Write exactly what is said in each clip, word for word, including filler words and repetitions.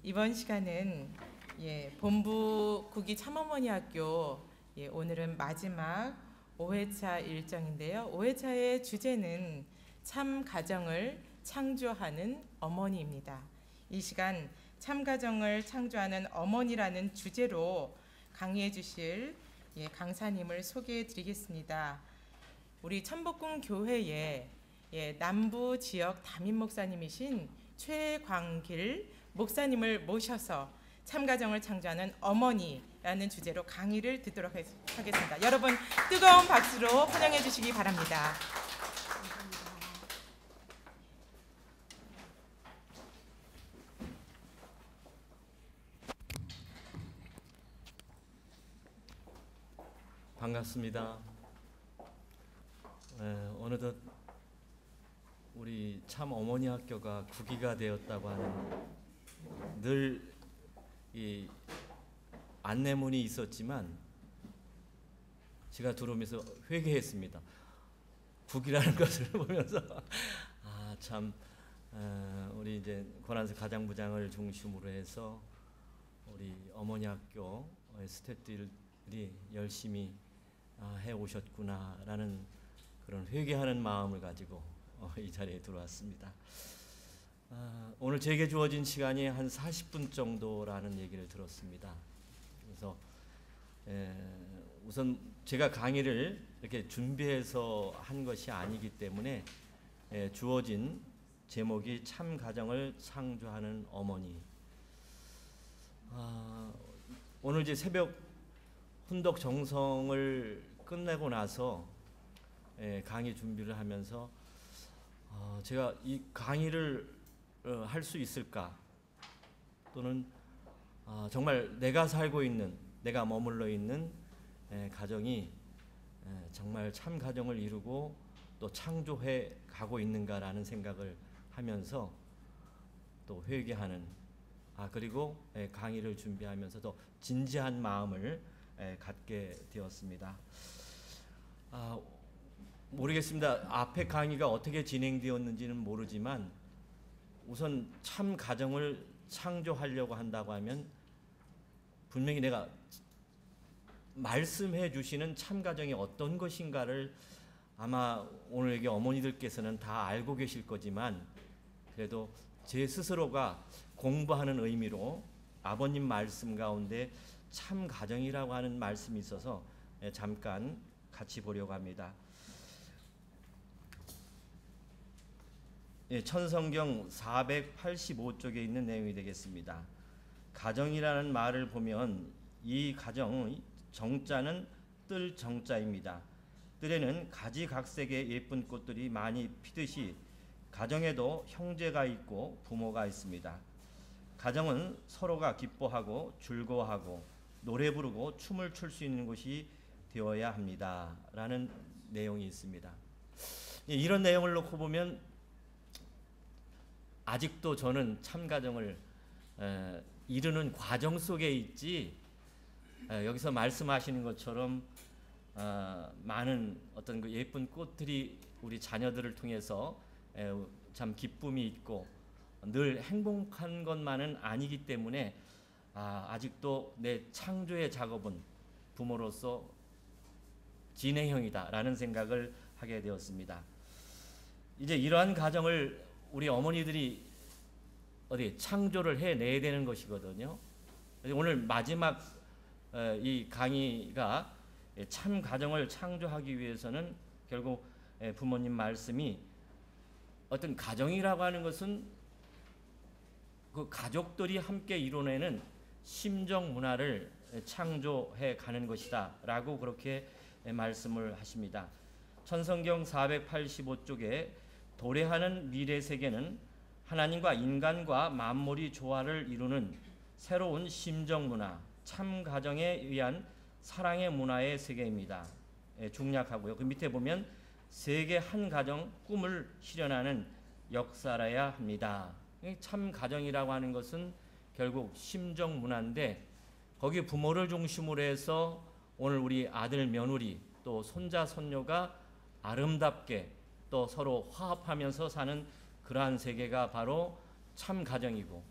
이번 시간은 예, 본부 구기 참어머니 학교 예, 오늘은 마지막 오 회차 일정인데요. 오 회차의 주제는 참 가정을 창조하는 어머니입니다. 이 시간 참 가정을 창조하는 어머니라는 주제로 강의해 주실 예, 강사님을 소개해 드리겠습니다. 우리 천복궁 교회의 예, 남부 지역 담임 목사님이신 최광길 목사님을 모셔서 참가정을 창조하는 어머니라는 주제로 강의를 듣도록 하겠습니다. 여러분 뜨거운 박수로 환영해 주시기 바랍니다. 반갑습니다. 에, 어느덧 우리 참 어머니 학교가 구기가 되었다고 하는 늘 이 안내문이 있었지만 제가 들어오면서 회개했습니다. 구기라는 것을 보면서 아 참 우리 이제 권한세 가장부장을 중심으로 해서 우리 어머니 학교 스태프들이 열심히 해 오셨구나라는 그런 회개하는 마음을 가지고 이 자리에 들어왔습니다. 아, 오늘 제게 주어진 시간이 한 사십 분 정도라는 얘기를 들었습니다. 그래서 에, 우선 제가 강의를 이렇게 준비해서 한 것이 아니기 때문에 에, 주어진 제목이 참 가정을 창조하는 어머니. 아, 오늘 이제 새벽 훈독 정성을 끝내고 나서 에, 강의 준비를 하면서 어, 제가 이 강의를 어, 할 수 있을까, 또는 어, 정말 내가 살고 있는, 내가 머물러 있는 에, 가정이 에, 정말 참 가정을 이루고 또 창조해 가고 있는가라는 생각을 하면서 또 회개하는, 아 그리고 에, 강의를 준비하면서 더 진지한 마음을 에, 갖게 되었습니다. 아, 모르겠습니다. 앞에 강의가 어떻게 진행되었는지는 모르지만 우선 참 가정을 창조하려고 한다고 하면 분명히 내가 말씀해 주시는 참 가정이 어떤 것인가를 아마 오늘 여기 어머니들께서는 다 알고 계실 거지만, 그래도 제 스스로가 공부하는 의미로 아버님 말씀 가운데 참 가정이라고 하는 말씀이 있어서 잠깐 같이 보려고 합니다. 예, 천성경 사백팔십오 쪽에 있는 내용이 되겠습니다. 가정이라는 말을 보면 이 가정, 정자는 뜰 정자입니다. 뜰에는 가지각색의 예쁜 꽃들이 많이 피듯이 가정에도 형제가 있고 부모가 있습니다. 가정은 서로가 기뻐하고 즐거워하고 노래 부르고 춤을 출 수 있는 곳이 되어야 합니다. 라는 내용이 있습니다. 이런 내용을 놓고 보면 아직도 저는 참 가정을 에, 이루는 과정 속에 있지, 에, 여기서 말씀하시는 것처럼 어, 많은 어떤 그 예쁜 꽃들이 우리 자녀들을 통해서 에, 참 기쁨이 있고 늘 행복한 것만은 아니기 때문에 아, 아직도 내 창조의 작업은 부모로서 진행형이다라는 생각을 하게 되었습니다. 이제 이러한 가정을 우리 어머니들이 어디 창조를 해내야 되는 것이거든요. 오늘 마지막 이 강의가 참 가정을 창조하기 위해서는 결국 부모님 말씀이 어떤 가정이라고 하는 것은 그 가족들이 함께 이뤄내는 심정 문화를 창조해 가는 것이다 라고 그렇게 말씀을 하십니다. 천성경 사백팔십오 쪽에 도래하는 미래 세계는 하나님과 인간과 만물이 조화를 이루는 새로운 심정 문화, 참 가정에 의한 사랑의 문화의 세계입니다. 예, 중략하고요. 그 밑에 보면 세계 한 가정 꿈을 실현하는 역사라야 합니다. 참 가정이라고 하는 것은 결국 심정 문화인데, 거기 부모를 중심으로 해서 오늘 우리 아들 며느리 또 손자 손녀가 아름답게 또 서로 화합하면서 사는 그러한 세계가 바로 참 가정이고,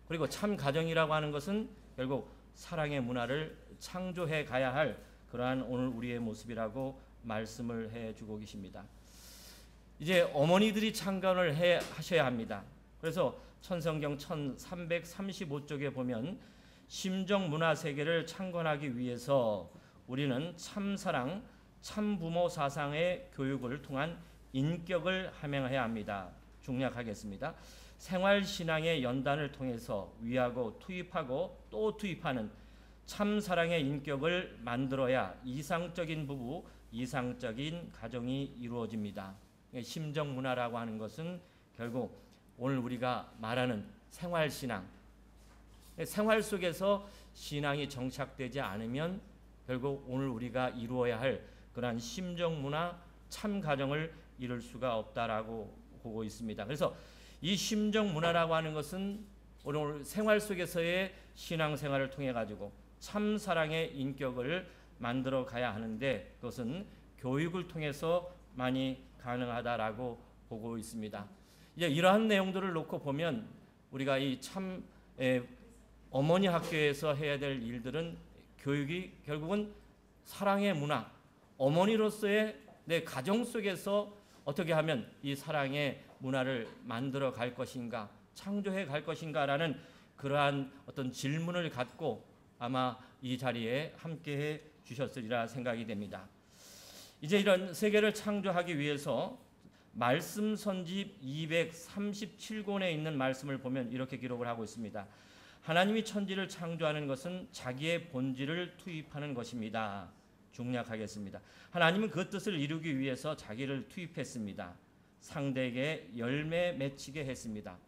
그리고 참 가정이라고 하는 것은 결국 사랑의 문화를 창조해 가야 할 그러한 오늘 우리의 모습이라고 말씀을 해주고 계십니다. 이제 어머니들이 창건을 해 하셔야 합니다. 그래서 천성경 천삼백삼십오 쪽에 보면 심정 문화 세계를 창건하기 위해서 우리는 참사랑, 참부모 사상의 교육을 통한 인격을 함양해야 합니다. 중략하겠습니다. 생활신앙의 연단을 통해서 위하고 투입하고 또 투입하는 참사랑의 인격을 만들어야 이상적인 부부, 이상적인 가정이 이루어집니다. 심정문화라고 하는 것은 결국 오늘 우리가 말하는 생활신앙, 생활 속에서 신앙이 정착되지 않으면 결국 오늘 우리가 이루어야 할 그러한 심정문화, 참가정을 이룰 수가 없다라고 보고 있습니다. 그래서 이 심정문화라고 하는 것은 오늘 생활 속에서의 신앙생활을 통해 가지고 참사랑의 인격을 만들어 가야 하는데 그것은 교육을 통해서 많이 가능하다라고 보고 있습니다. 이제 이러한 내용들을 놓고 보면 우리가 이 참 어머니 학교에서 해야 될 일들은 교육이 결국은 사랑의 문화, 어머니로서의 내 가정 속에서 어떻게 하면 이 사랑의 문화를 만들어 갈 것인가, 창조해 갈 것인가라는 그러한 어떤 질문을 갖고 아마 이 자리에 함께해 주셨으리라 생각이 됩니다. 이제 이런 세계를 창조하기 위해서 말씀 선집 이백삼십칠 권에 있는 말씀을 보면 이렇게 기록을 하고 있습니다. 하나님이 천지를 창조하는 것은 자기의 본질을 투입하는 것입니다. 중략하겠습니다. 하나님은 그 뜻을 이루기 위해서 자기를 투입했습니다. 상대에게 열매 맺히게 했습니다.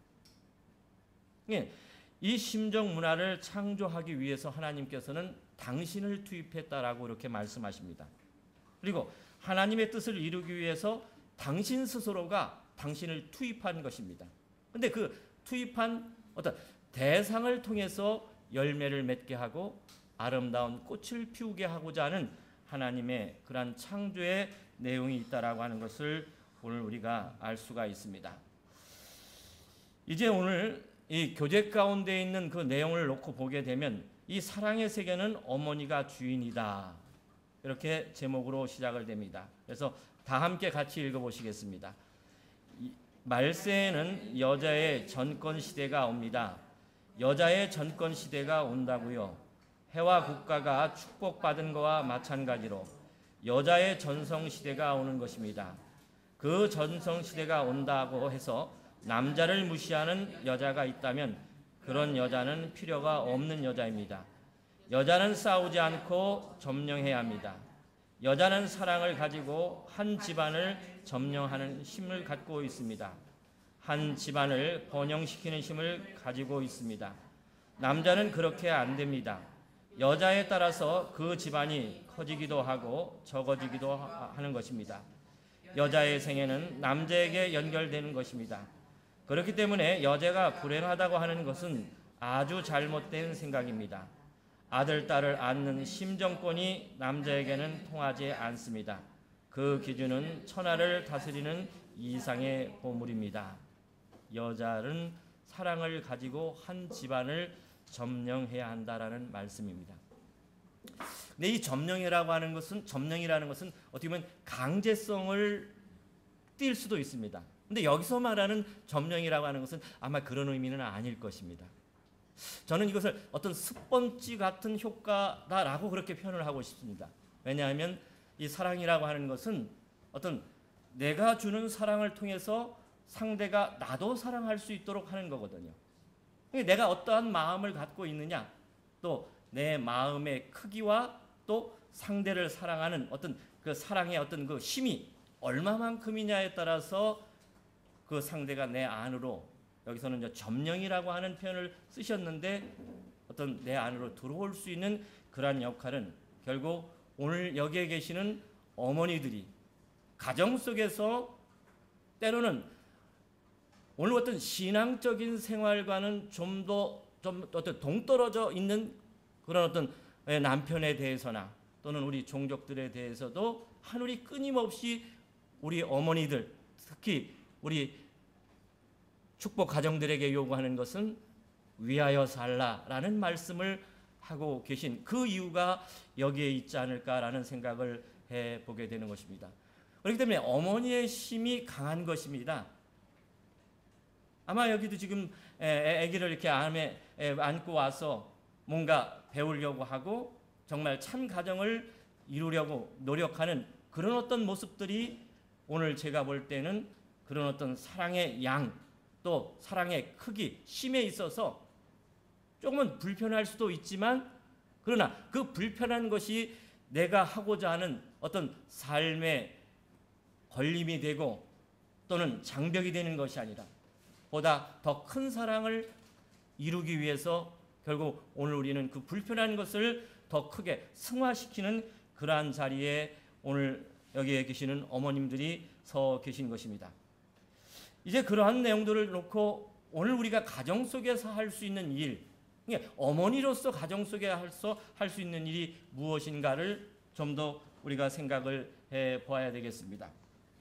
이 심정 문화를 창조하기 위해서 하나님께서는 당신을 투입했다라고 이렇게 말씀하십니다. 그리고 하나님의 뜻을 이루기 위해서 당신 스스로가 당신을 투입한 것입니다. 근데 그 투입한 어떤 대상을 통해서 열매를 맺게 하고 아름다운 꽃을 피우게 하고자 하는 하나님의 그러한 창조의 내용이 있다라고 하는 것을 오늘 우리가 알 수가 있습니다. 이제 오늘 이 교재 가운데 있는 그 내용을 놓고 보게 되면 이 사랑의 세계는 어머니가 주인이다. 이렇게 제목으로 시작을 됩니다. 그래서 다 함께 같이 읽어보시겠습니다. 말세에는 여자의 전권 시대가 옵니다. 여자의 전권 시대가 온다고요. 해와 국가가 축복받은 것과 마찬가지로 여자의 전성 시대가 오는 것입니다. 그 전성 시대가 온다고 해서 남자를 무시하는 여자가 있다면 그런 여자는 필요가 없는 여자입니다. 여자는 싸우지 않고 점령해야 합니다. 여자는 사랑을 가지고 한 집안을 점령하는 힘을 갖고 있습니다. 한 집안을 번영시키는 힘을 가지고 있습니다. 남자는 그렇게 안 됩니다. 여자에 따라서 그 집안이 커지기도 하고 적어지기도 하는 것입니다. 여자의 생애는 남자에게 연결되는 것입니다. 그렇기 때문에 여자가 불행하다고 하는 것은 아주 잘못된 생각입니다. 아들, 딸을 안는 심정권이 남자에게는 통하지 않습니다. 그 기준은 천하를 다스리는 이상의 보물입니다. 여자는 사랑을 가지고 한 집안을 점령해야 한다라는 말씀입니다. 근데 이 점령이라고 하는 것은 점령이라는 것은 어떻게 보면 강제성을 띌 수도 있습니다. 근데 여기서 말하는 점령이라고 하는 것은 아마 그런 의미는 아닐 것입니다. 저는 이것을 어떤 습번지 같은 효과다라고 그렇게 표현을 하고 싶습니다. 왜냐하면 이 사랑이라고 하는 것은 어떤 내가 주는 사랑을 통해서 상대가 나도 사랑할 수 있도록 하는 거거든요. 내가 어떠한 마음을 갖고 있느냐, 또 내 마음의 크기와 또 상대를 사랑하는 어떤 그 사랑의 어떤 그 힘이 얼마만큼이냐에 따라서 그 상대가 내 안으로, 여기서는 이제 점령이라고 하는 표현을 쓰셨는데 어떤 내 안으로 들어올 수 있는 그러한 역할은 결국 오늘 여기에 계시는 어머니들이 가정 속에서 때로는 오늘 어떤 신앙적인 생활과는 좀 더 좀 어떤 동떨어져 있는 그런 어떤 남편에 대해서나 또는 우리 종족들에 대해서도 하늘이 끊임없이 우리 어머니들, 특히 우리 축복 가정들에게 요구하는 것은 위하여 살라라는 말씀을 하고 계신 그 이유가 여기에 있지 않을까라는 생각을 해보게 되는 것입니다. 그렇기 때문에 어머니의 힘이 강한 것입니다. 아마 여기도 지금 아기를 이렇게 안에 안고 와서 뭔가 배우려고 하고 정말 참 가정을 이루려고 노력하는 그런 어떤 모습들이 오늘 제가 볼 때는 그런 어떤 사랑의 양, 또 사랑의 크기, 힘에 있어서 조금은 불편할 수도 있지만, 그러나 그 불편한 것이 내가 하고자 하는 어떤 삶의 걸림이 되고 또는 장벽이 되는 것이 아니라 보다 더 큰 사랑을 이루기 위해서 결국 오늘 우리는 그 불편한 것을 더 크게 승화시키는 그러한 자리에 오늘 여기에 계시는 어머님들이 서 계신 것입니다. 이제 그러한 내용들을 놓고 오늘 우리가 가정 속에서 할 수 있는 일, 어머니로서 가정 속에 할 수 있는 일이 무엇인가를 좀 더 우리가 생각을 해 보아야 되겠습니다.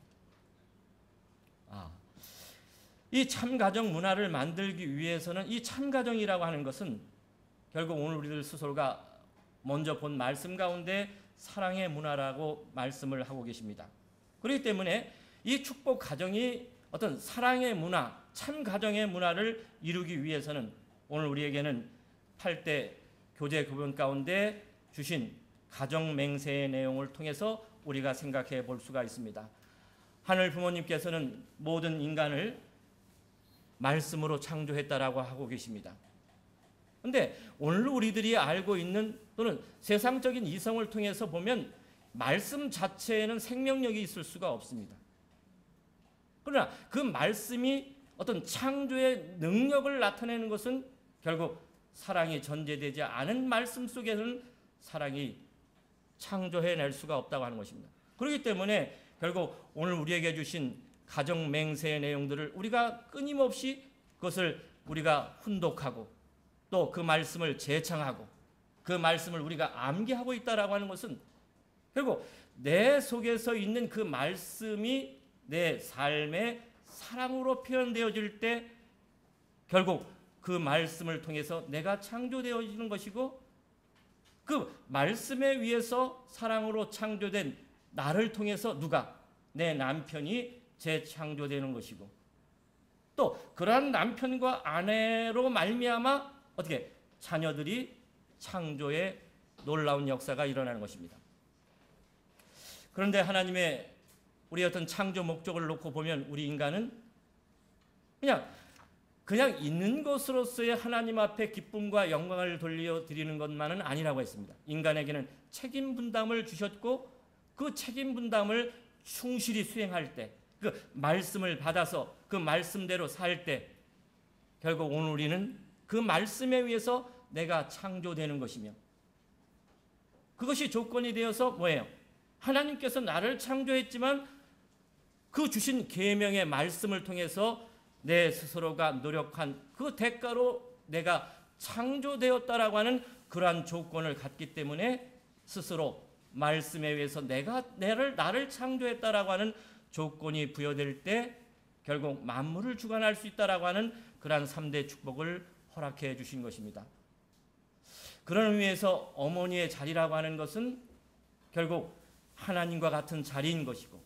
아, 이 참가정 문화를 만들기 위해서는 이 참가정이라고 하는 것은 결국 오늘 우리들 스스로가 먼저 본 말씀 가운데 사랑의 문화라고 말씀을 하고 계십니다. 그렇기 때문에 이 축복 가정이 어떤 사랑의 문화, 참 가정의 문화를 이루기 위해서는 오늘 우리에게는 팔 대 교제 교본 가운데 주신 가정 맹세의 내용을 통해서 우리가 생각해 볼 수가 있습니다. 하늘 부모님께서는 모든 인간을 말씀으로 창조했다라고 하고 계십니다. 그런데 오늘 우리들이 알고 있는 또는 세상적인 이성을 통해서 보면 말씀 자체에는 생명력이 있을 수가 없습니다. 그러나 그 말씀이 어떤 창조의 능력을 나타내는 것은 결국 사랑이 전제되지 않은 말씀 속에서는 사랑이 창조해낼 수가 없다고 하는 것입니다. 그렇기 때문에 결국 오늘 우리에게 주신 가정 맹세의 내용들을 우리가 끊임없이 그것을 우리가 훈독하고 또 그 말씀을 재창하고 그 말씀을 우리가 암기하고 있다라고 하는 것은 결국 내 속에서 있는 그 말씀이 내 삶의 사랑으로 표현되어질 때 결국 그 말씀을 통해서 내가 창조되어지는 것이고, 그 말씀에 의해서 사랑으로 창조된 나를 통해서 누가? 내 남편이 재창조되는 것이고, 또 그러한 남편과 아내로 말미암아 어떻게 자녀들이 창조의 놀라운 역사가 일어나는 것입니다. 그런데 하나님의 우리 어떤 창조 목적을 놓고 보면 우리 인간은 그냥 그냥 있는 것으로서의 하나님 앞에 기쁨과 영광을 돌려드리는 것만은 아니라고 했습니다. 인간에게는 책임 분담을 주셨고 그 책임 분담을 충실히 수행할 때, 그 말씀을 받아서 그 말씀대로 살 때 결국 오늘 우리는 그 말씀에 의해서 내가 창조되는 것이며, 그것이 조건이 되어서 뭐예요? 하나님께서 나를 창조했지만 그 주신 계명의 말씀을 통해서 내 스스로가 노력한 그 대가로 내가 창조되었다라고 하는 그러한 조건을 갖기 때문에 스스로 말씀에 의해서 내가 나를, 나를 창조했다라고 하는 조건이 부여될 때 결국 만물을 주관할 수 있다라고 하는 그러한 삼 대 축복을 허락해 주신 것입니다. 그런 의미에서 어머니의 자리라고 하는 것은 결국 하나님과 같은 자리인 것이고,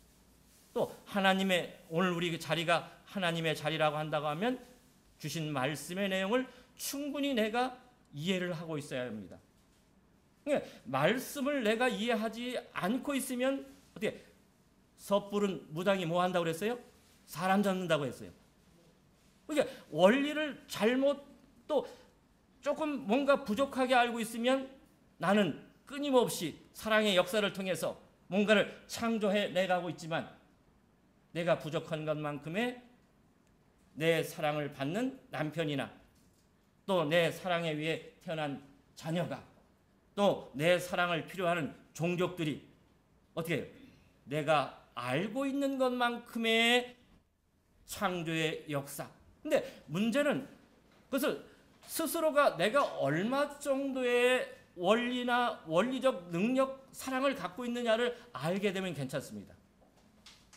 또 하나님의 오늘 우리 자리가 하나님의 자리라고 한다고 하면 주신 말씀의 내용을 충분히 내가 이해를 하고 있어야 합니다. 그러니까 말씀을 내가 이해하지 않고 있으면 어떻게 섣부른 무당이 뭐 한다고 그랬어요? 사람 잡는다고 했어요. 그러니까 원리를 잘못 또 조금 뭔가 부족하게 알고 있으면 나는 끊임없이 사랑의 역사를 통해서 뭔가를 창조해 내가고 있지만 내가 부족한 것만큼의 내 사랑을 받는 남편이나 또 내 사랑에 의해 태어난 자녀가 또 내 사랑을 필요하는 종족들이 어떻게 해요? 내가 알고 있는 것만큼의 창조의 역사. 근데 문제는 그것을 스스로가 내가 얼마 정도의 원리나 원리적 능력, 사랑을 갖고 있느냐를 알게 되면 괜찮습니다.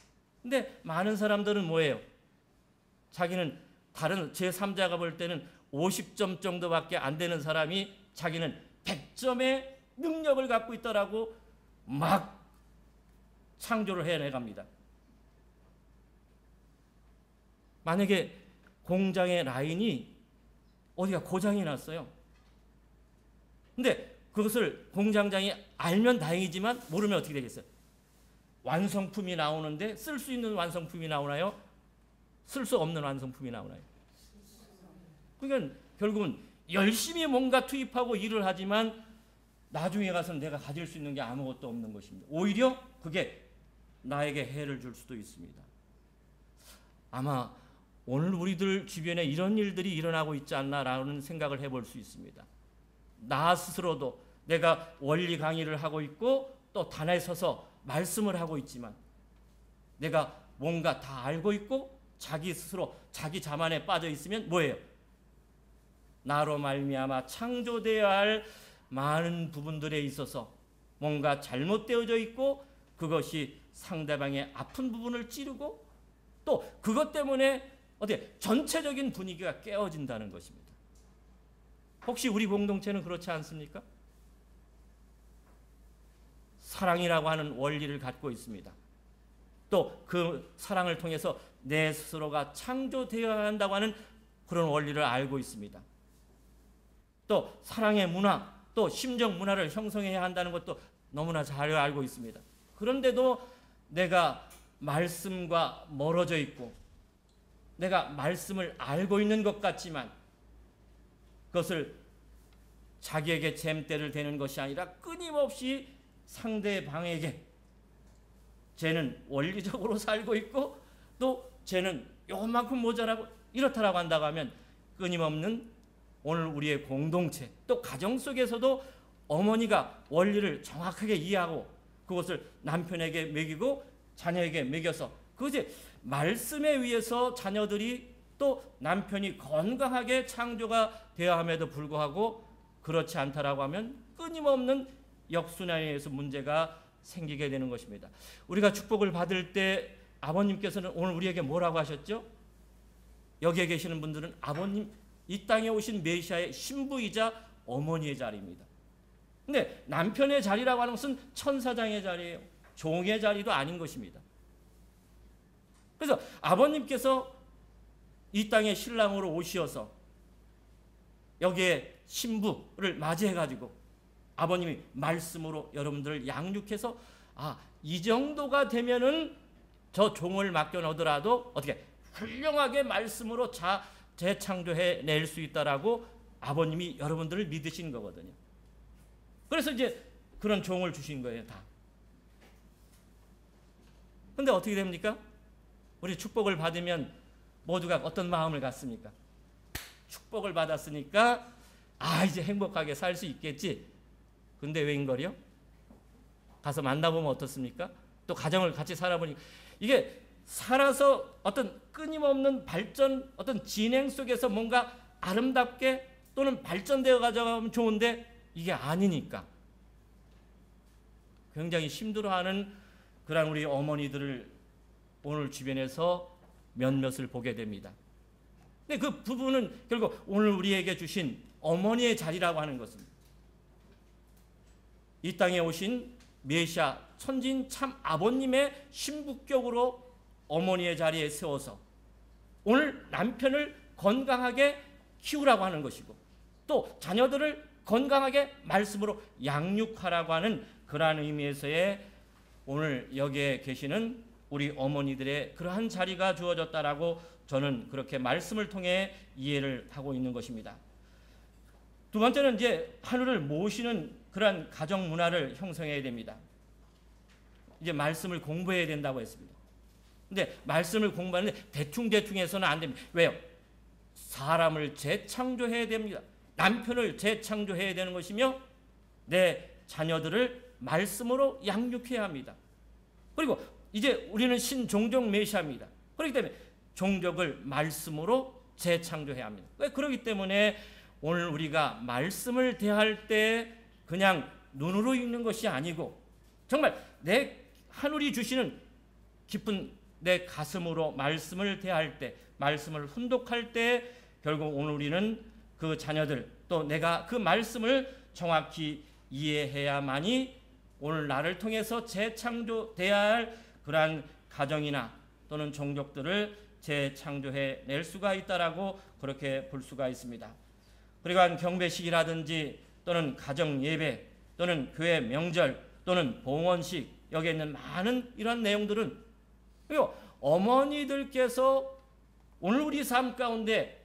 근데 많은 사람들은 뭐예요? 자기는 다른 제삼자가 볼 때는 오십 점 정도밖에 안 되는 사람이 자기는 백 점의 능력을 갖고 있더라고 막 창조를 해내갑니다. 만약에 공장의 라인이 어디가 고장이 났어요. 근데 그것을 공장장이 알면 다행이지만 모르면 어떻게 되겠어요? 완성품이 나오는데 쓸 수 있는 완성품이 나오나요? 쓸 수 없는 완성품이 나오나요? 그러니까 결국은 열심히 뭔가 투입하고 일을 하지만 나중에 가서는 내가 가질 수 있는 게 아무것도 없는 것입니다. 오히려 그게 나에게 해를 줄 수도 있습니다. 아마 오늘 우리들 주변에 이런 일들이 일어나고 있지 않나라는 생각을 해볼 수 있습니다. 나 스스로도 내가 원리 강의를 하고 있고 또 단에 서서 말씀을 하고 있지만 내가 뭔가 다 알고 있고 자기 스스로 자기 자만에 빠져 있으면 뭐예요? 나로 말미암아 창조되어야 할 많은 부분들에 있어서 뭔가 잘못되어져 있고 그것이 상대방의 아픈 부분을 찌르고 또 그것 때문에 어떻게 전체적인 분위기가 깨어진다는 것입니다. 혹시 우리 공동체는 그렇지 않습니까? 사랑이라고 하는 원리를 갖고 있습니다. 또 그 사랑을 통해서 내 스스로가 창조되어야 한다고 하는 그런 원리를 알고 있습니다. 또 사랑의 문화, 또 심정 문화를 형성해야 한다는 것도 너무나 잘 알고 있습니다. 그런데도 내가 말씀과 멀어져 있고 내가 말씀을 알고 있는 것 같지만 그것을 자기에게 잼대를 대는 것이 아니라 끊임없이 상대방에게 쟤는 원리적으로 살고 있고 또 쟤는 요만큼 모자라고 이렇다라고 한다고 하면 끊임없는 오늘 우리의 공동체 또 가정 속에서도 어머니가 원리를 정확하게 이해하고 그것을 남편에게 먹이고 자녀에게 먹여서 그것이 말씀에 의해서 자녀들이 또 남편이 건강하게 창조가 되어야 함에도 불구하고 그렇지 않다라고 하면 끊임없는 역순환에서 문제가 생기게 되는 것입니다. 우리가 축복을 받을 때 아버님께서는 오늘 우리에게 뭐라고 하셨죠? 여기에 계시는 분들은 아버님 이 땅에 오신 메시아의 신부이자 어머니의 자리입니다. 근데 남편의 자리라고 하는 것은 천사장의 자리예요. 종의 자리도 아닌 것입니다. 그래서 아버님께서 이 땅에 신랑으로 오시어서 여기에 신부를 맞이해가지고 아버님이 말씀으로 여러분들을 양육해서 아, 이 정도가 되면은 저 종을 맡겨놓더라도 어떻게 훌륭하게 말씀으로 자, 재창조해 낼 수 있다라고 아버님이 여러분들을 믿으신 거거든요. 그래서 이제 그런 종을 주신 거예요, 다. 근데 어떻게 됩니까? 우리 축복을 받으면 모두가 어떤 마음을 갖습니까? 축복을 받았으니까 아, 이제 행복하게 살 수 있겠지. 근데 웬걸요? 가서 만나보면 어떻습니까? 또 가정을 같이 살아보니 이게 살아서 어떤 끊임없는 발전, 어떤 진행 속에서 뭔가 아름답게 또는 발전되어 가져가면 좋은데 이게 아니니까 굉장히 힘들어하는 그런 우리 어머니들을 오늘 주변에서 몇몇을 보게 됩니다. 근데 그 부분은 결국 오늘 우리에게 주신 어머니의 자리라고 하는 것입니다. 이 땅에 오신 메시아 천진 참 아버님의 신부격으로 어머니의 자리에 세워서 오늘 남편을 건강하게 키우라고 하는 것이고 또 자녀들을 건강하게 말씀으로 양육하라고 하는 그러한 의미에서의 오늘 여기에 계시는 우리 어머니들의 그러한 자리가 주어졌다라고 저는 그렇게 말씀을 통해 이해를 하고 있는 것입니다. 두 번째는 이제 하늘을 모시는 그러한 가정 문화를 형성해야 됩니다. 이제 말씀을 공부해야 된다고 했습니다. 근데 말씀을 공부하는데 대충대충 해서는 안 됩니다. 왜요? 사람을 재창조해야 됩니다. 남편을 재창조해야 되는 것이며 내 자녀들을 말씀으로 양육해야 합니다. 그리고 이제 우리는 신종족 메시아입니다. 그렇기 때문에 종족을 말씀으로 재창조해야 합니다. 그렇기 때문에 오늘 우리가 말씀을 대할 때 그냥 눈으로 읽는 것이 아니고 정말 내 하늘이 주시는 깊은 내 가슴으로 말씀을 대할 때 말씀을 훈독할 때 결국 오늘 우리는 그 자녀들 또 내가 그 말씀을 정확히 이해해야만이 오늘 나를 통해서 재창조돼야 할 그러한 가정이나 또는 종족들을 재창조해 낼 수가 있다라고 그렇게 볼 수가 있습니다. 그리고 한 경배식이라든지 또는 가정 예배 또는 교회 명절 또는 봉헌식 여기에 있는 많은 이런 내용들은 그리고 어머니들께서 오늘 우리 삶 가운데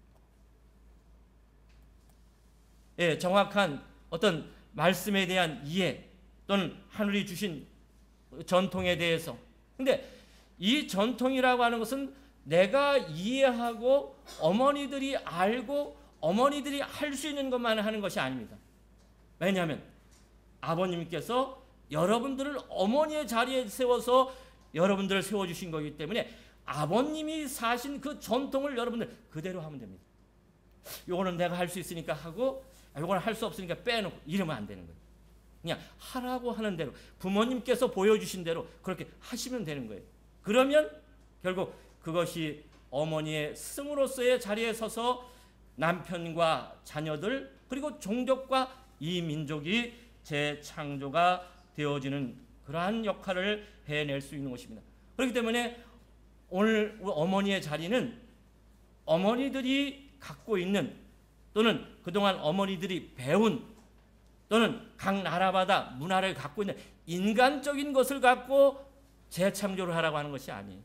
예, 정확한 어떤 말씀에 대한 이해 또는 하늘이 주신 전통에 대해서 근데 이 전통이라고 하는 것은 내가 이해하고 어머니들이 알고 어머니들이 할 수 있는 것만 하는 것이 아닙니다. 왜냐하면 아버님께서 여러분들을 어머니의 자리에 세워서 여러분들을 세워주신 거기 때문에 아버님이 사신 그 전통을 여러분들 그대로 하면 됩니다. 요거는 내가 할 수 있으니까 하고 요거는 할 수 없으니까 빼놓고 이러면 안 되는 거예요. 그냥 하라고 하는 대로 부모님께서 보여주신 대로 그렇게 하시면 되는 거예요. 그러면 결국 그것이 어머니의 스승으로서의 자리에 서서 남편과 자녀들 그리고 종족과 이 민족이 재창조가 되어지는 그러한 역할을 해낼 수 있는 것입니다. 그렇기 때문에 오늘 어머니의 자리는 어머니들이 갖고 있는 또는 그동안 어머니들이 배운 또는 각 나라마다 문화를 갖고 있는 인간적인 것을 갖고 재창조를 하라고 하는 것이 아니에요.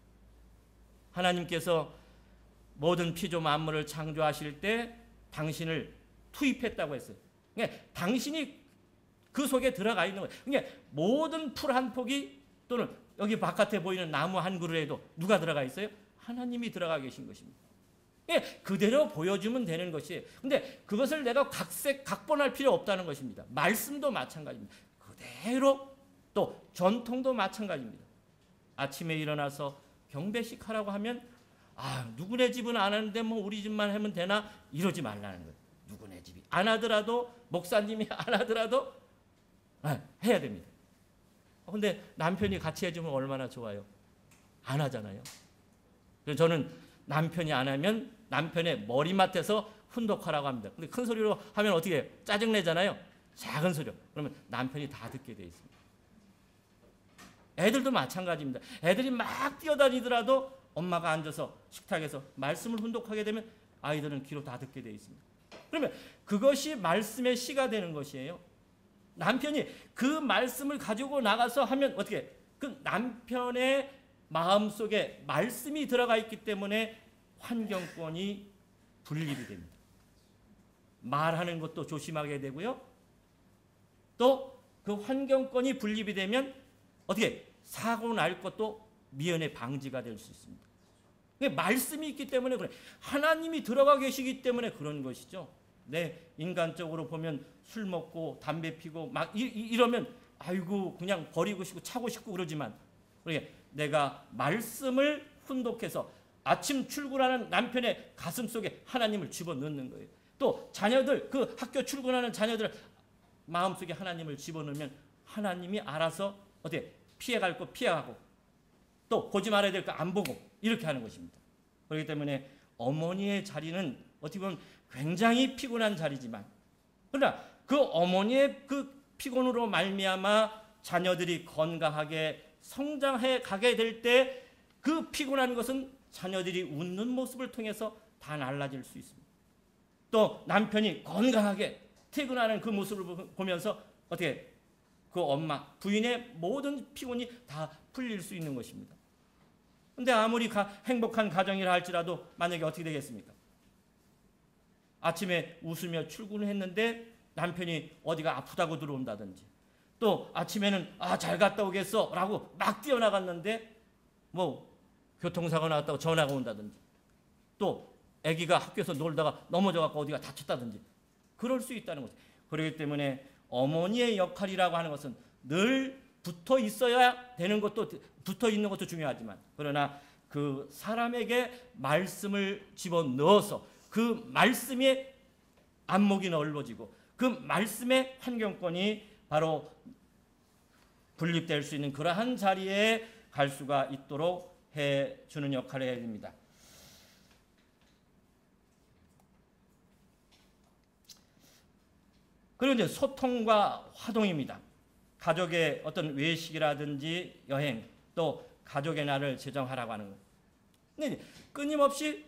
하나님께서 모든 피조 만물을 창조하실 때 당신을 투입했다고 했어요. 그러니까 당신이 그 속에 들어가 있는 거예요. 그러니까 모든 풀 한 폭이 또는 여기 바깥에 보이는 나무 한 그루에도 누가 들어가 있어요? 하나님이 들어가 계신 것입니다. 예, 그대로 보여주면 되는 것이에요. 근데 그것을 내가 각색, 각본할 필요 없다는 것입니다. 말씀도 마찬가지입니다. 그대로 또 전통도 마찬가지입니다. 아침에 일어나서 경배식 하라고 하면 아 누구네 집은 안 하는데 뭐 우리 집만 하면 되나 이러지 말라는 거예요. 누구네 집이 안 하더라도 목사님이 안 하더라도 아, 해야 됩니다. 근데 남편이 같이 해주면 얼마나 좋아요. 안 하잖아요. 그래서 저는 남편이 안 하면 남편의 머리맡에서 훈독하라고 합니다. 근데 큰 소리로 하면 어떻게 해요? 짜증내잖아요. 작은 소리로. 그러면 남편이 다 듣게 돼 있습니다. 애들도 마찬가지입니다. 애들이 막 뛰어다니더라도 엄마가 앉아서 식탁에서 말씀을 훈독하게 되면 아이들은 귀로 다 듣게 돼 있습니다. 그러면 그것이 말씀의 시가 되는 것이에요. 남편이 그 말씀을 가지고 나가서 하면 어떻게 그 남편의 마음속에 말씀이 들어가 있기 때문에 환경권이 분립이 됩니다. 말하는 것도 조심하게 되고요. 또 그 환경권이 분립이 되면 어떻게 사고 날 것도 미연에 방지가 될 수 있습니다. 말씀이 있기 때문에 그래. 하나님이 들어가 계시기 때문에 그런 것이죠. 네, 인간적으로 보면 술 먹고 담배 피고 막 이, 이, 이러면 아이고 그냥 버리고 싶고 차고 싶고 그러지만 그러게 내가 말씀을 훈독해서 아침 출근하는 남편의 가슴 속에 하나님을 집어넣는 거예요. 또 자녀들 그 학교 출근하는 자녀들 마음속에 하나님을 집어넣으면 하나님이 알아서 어떻게 피해갈 거 피해가고 또 보지 말아야 될 거 안 보고 이렇게 하는 것입니다. 그렇기 때문에 어머니의 자리는 어떻게 보면 굉장히 피곤한 자리지만 그러나 그 어머니의 그 피곤으로 말미암아 자녀들이 건강하게 성장해 가게 될 때 그 피곤한 것은 자녀들이 웃는 모습을 통해서 다 날라질 수 있습니다. 또 남편이 건강하게 퇴근하는 그 모습을 보면서 어떻게 그 엄마, 부인의 모든 피곤이 다 풀릴 수 있는 것입니다. 근데 아무리 가, 행복한 가정이라 할지라도 만약에 어떻게 되겠습니까? 아침에 웃으며 출근을 했는데 남편이 어디가 아프다고 들어온다든지 또 아침에는 아, 잘 갔다 오겠어 라고 막 뛰어나갔는데 뭐 교통사고 나왔다고 전화가 온다든지 또 아기가 학교에서 놀다가 넘어져갖고 어디가 다쳤다든지 그럴 수 있다는 거죠. 그렇기 때문에 어머니의 역할이라고 하는 것은 늘 붙어 있어야 되는 것도 붙어 있는 것도 중요하지만 그러나 그 사람에게 말씀을 집어넣어서 그 말씀의 안목이 넓어지고 그 말씀의 환경권이 바로 분립될 수 있는 그러한 자리에 갈 수가 있도록 해주는 역할을 해야 됩니다. 그리고 이제 소통과 화동입니다. 가족의 어떤 외식이라든지 여행, 또 가족의 날을 제정하라고 하는 거예요. 근데 끊임없이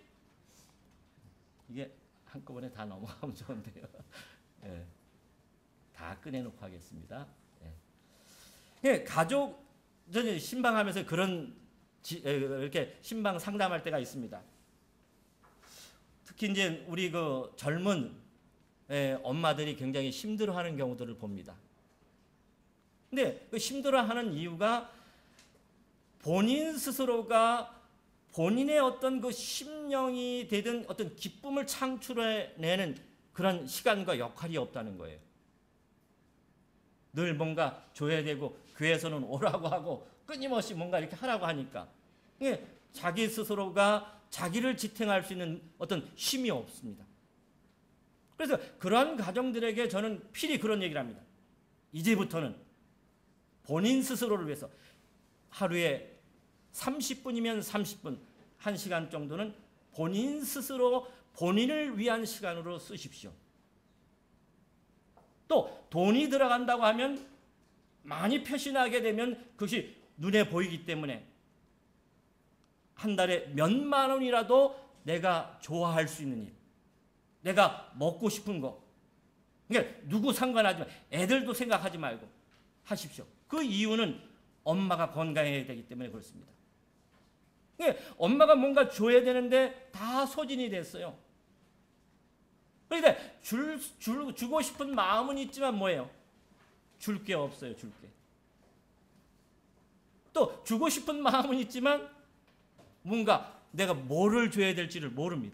이게 한꺼번에 다 넘어가면 좋은데요. 예, 다 꺼내놓고 하겠습니다. 예. 예, 가족, 저는 신방하면서 그런 지, 이렇게 신방 상담할 때가 있습니다. 특히 이제 우리 그 젊은 예, 엄마들이 굉장히 힘들어하는 경우들을 봅니다. 근데 그 힘들어하는 이유가 본인 스스로가 본인의 어떤 그 심령이 되든 어떤 기쁨을 창출해내는 그런 시간과 역할이 없다는 거예요. 늘 뭔가 줘야 되고 교회에서는 오라고 하고 끊임없이 뭔가 이렇게 하라고 하니까 자기 스스로가 자기를 지탱할 수 있는 어떤 힘이 없습니다. 그래서 그런 가정들에게 저는 필히 그런 얘기를 합니다. 이제부터는 본인 스스로를 위해서 하루에 삼십 분이면 삼십 분, 한 시간 정도는 본인 스스로 본인을 위한 시간으로 쓰십시오. 또 돈이 들어간다고 하면 많이 표시나게 되면 그것이 눈에 보이기 때문에 한 달에 몇만 원이라도 내가 좋아할 수 있는 일, 내가 먹고 싶은 거, 그러니까 누구 상관하지 말고 애들도 생각하지 말고 하십시오. 그 이유는 엄마가 건강해야 되기 때문에 그렇습니다. 그러니까 엄마가 뭔가 줘야 되는데 다 소진이 됐어요. 그런데 줄, 줄, 주고 싶은 마음은 있지만 뭐예요? 줄 게 없어요. 줄 게. 또 주고 싶은 마음은 있지만 뭔가 내가 뭐를 줘야 될지를 모릅니다.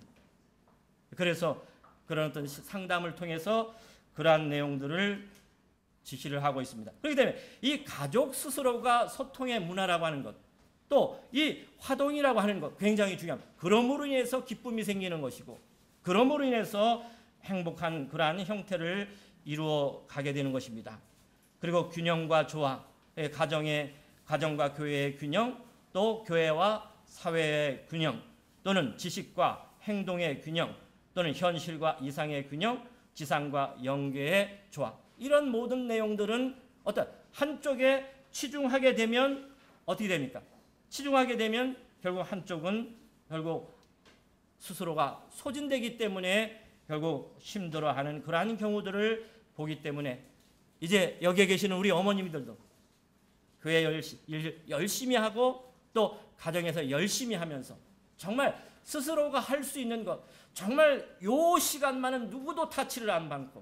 그래서 그런 어떤 상담을 통해서 그러한 내용들을 지시를 하고 있습니다. 그렇기 때문에 이 가족 스스로가 소통의 문화라고 하는 것, 또 이 화동이라고 하는 것 굉장히 중요합니다. 그러므로 인해서 기쁨이 생기는 것이고 그러므로 인해서 행복한 그러한 형태를 이루어 가게 되는 것입니다. 그리고 균형과 조화, 가정의 가정과 교회의 균형, 또 교회와 사회의 균형, 또는 지식과 행동의 균형, 또는 현실과 이상의 균형, 지상과 영계의 조화. 이런 모든 내용들은 어떤 한쪽에 치중하게 되면 어떻게 됩니까? 치중하게 되면 결국 한쪽은 결국 스스로가 소진되기 때문에 결국 힘들어하는 그러한 경우들을 보기 때문에 이제 여기에 계시는 우리 어머님들도 교회 열심히 하고 또 가정에서 열심히 하면서 정말 스스로가 할 수 있는 것, 정말 요 시간만은 누구도 타치를 안 받고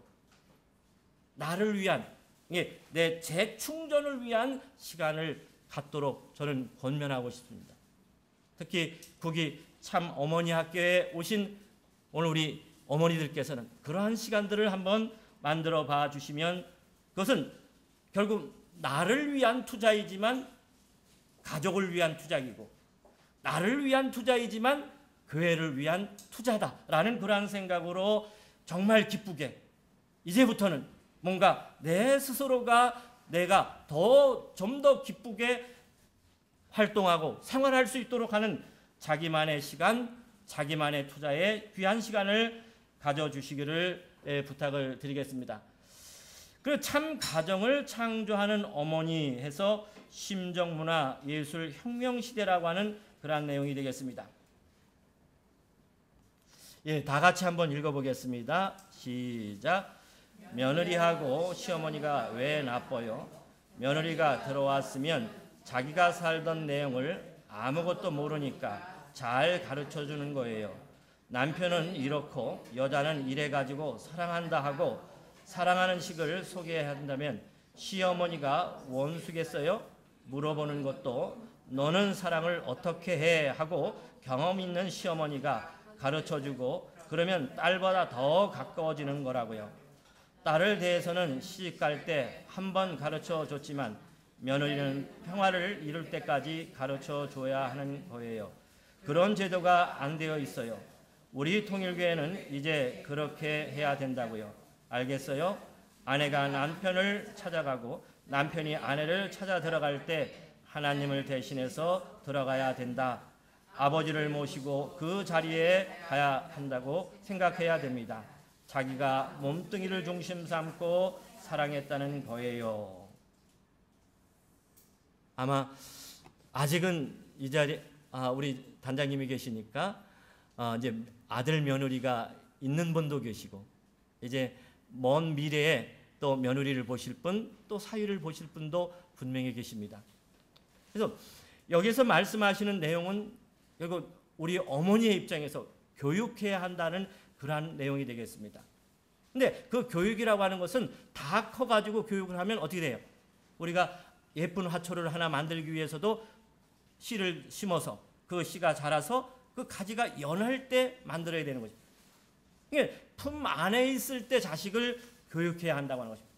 나를 위한, 내 재충전을 위한 시간을 갖도록 저는 권면하고 싶습니다. 특히 거기 참 어머니 학교에 오신 오늘 우리 어머니들께서는 그러한 시간들을 한번 만들어 봐 주시면 그것은 결국 나를 위한 투자이지만 가족을 위한 투자이고 나를 위한 투자이지만 교회를 위한 투자다라는 그러한 생각으로 정말 기쁘게 이제부터는 뭔가 내 스스로가 내가 더 좀 더 기쁘게 활동하고 생활할 수 있도록 하는 자기만의 시간, 자기만의 투자에 귀한 시간을 가져주시기를 부탁을 드리겠습니다. 그리고 참 가정을 창조하는 어머니 해서 심정문화 예술 혁명시대라고 하는 그러한 내용이 되겠습니다. 예, 다 같이 한번 읽어보겠습니다. 시작. 며느리하고 시어머니가 왜 나빠요? 며느리가 들어왔으면 자기가 살던 내용을 아무것도 모르니까 잘 가르쳐주는 거예요. 남편은 이렇고 여자는 이래가지고 사랑한다 하고 사랑하는 식을 소개해야 한다면 시어머니가 원수겠어요? 물어보는 것도 너는 사랑을 어떻게 해? 하고 경험 있는 시어머니가 가르쳐주고 그러면 딸보다 더 가까워지는 거라고요. 딸을 대해서는 시집갈 때 한 번 가르쳐 줬지만 며느리는 평화를 이룰 때까지 가르쳐 줘야 하는 거예요. 그런 제도가 안 되어 있어요. 우리 통일교회는 이제 그렇게 해야 된다고요. 알겠어요? 아내가 남편을 찾아가고 남편이 아내를 찾아 들어갈 때 하나님을 대신해서 들어가야 된다. 아버지를 모시고 그 자리에 가야 한다고 생각해야 됩니다. 자기가 몸뚱이를 중심 삼고 사랑했다는 거예요. 아마 아직은 이 자리 아, 우리 단장님이 계시니까 어, 이제 아들 며느리가 있는 분도 계시고 이제 먼 미래에 또 며느리를 보실 분, 또 사위를 보실 분도 분명히 계십니다. 그래서 여기서 말씀하시는 내용은 결국 우리 어머니의 입장에서 교육해야 한다는 그러한 내용이 되겠습니다. 근데 그 교육이라고 하는 것은 다 커가지고 교육을 하면 어떻게 돼요? 우리가 예쁜 화초를 하나 만들기 위해서도 씨를 심어서 그 씨가 자라서 그 가지가 연할 때 만들어야 되는 거죠. 이게 품 안에 있을 때 자식을 교육해야 한다고 하는 것입니다.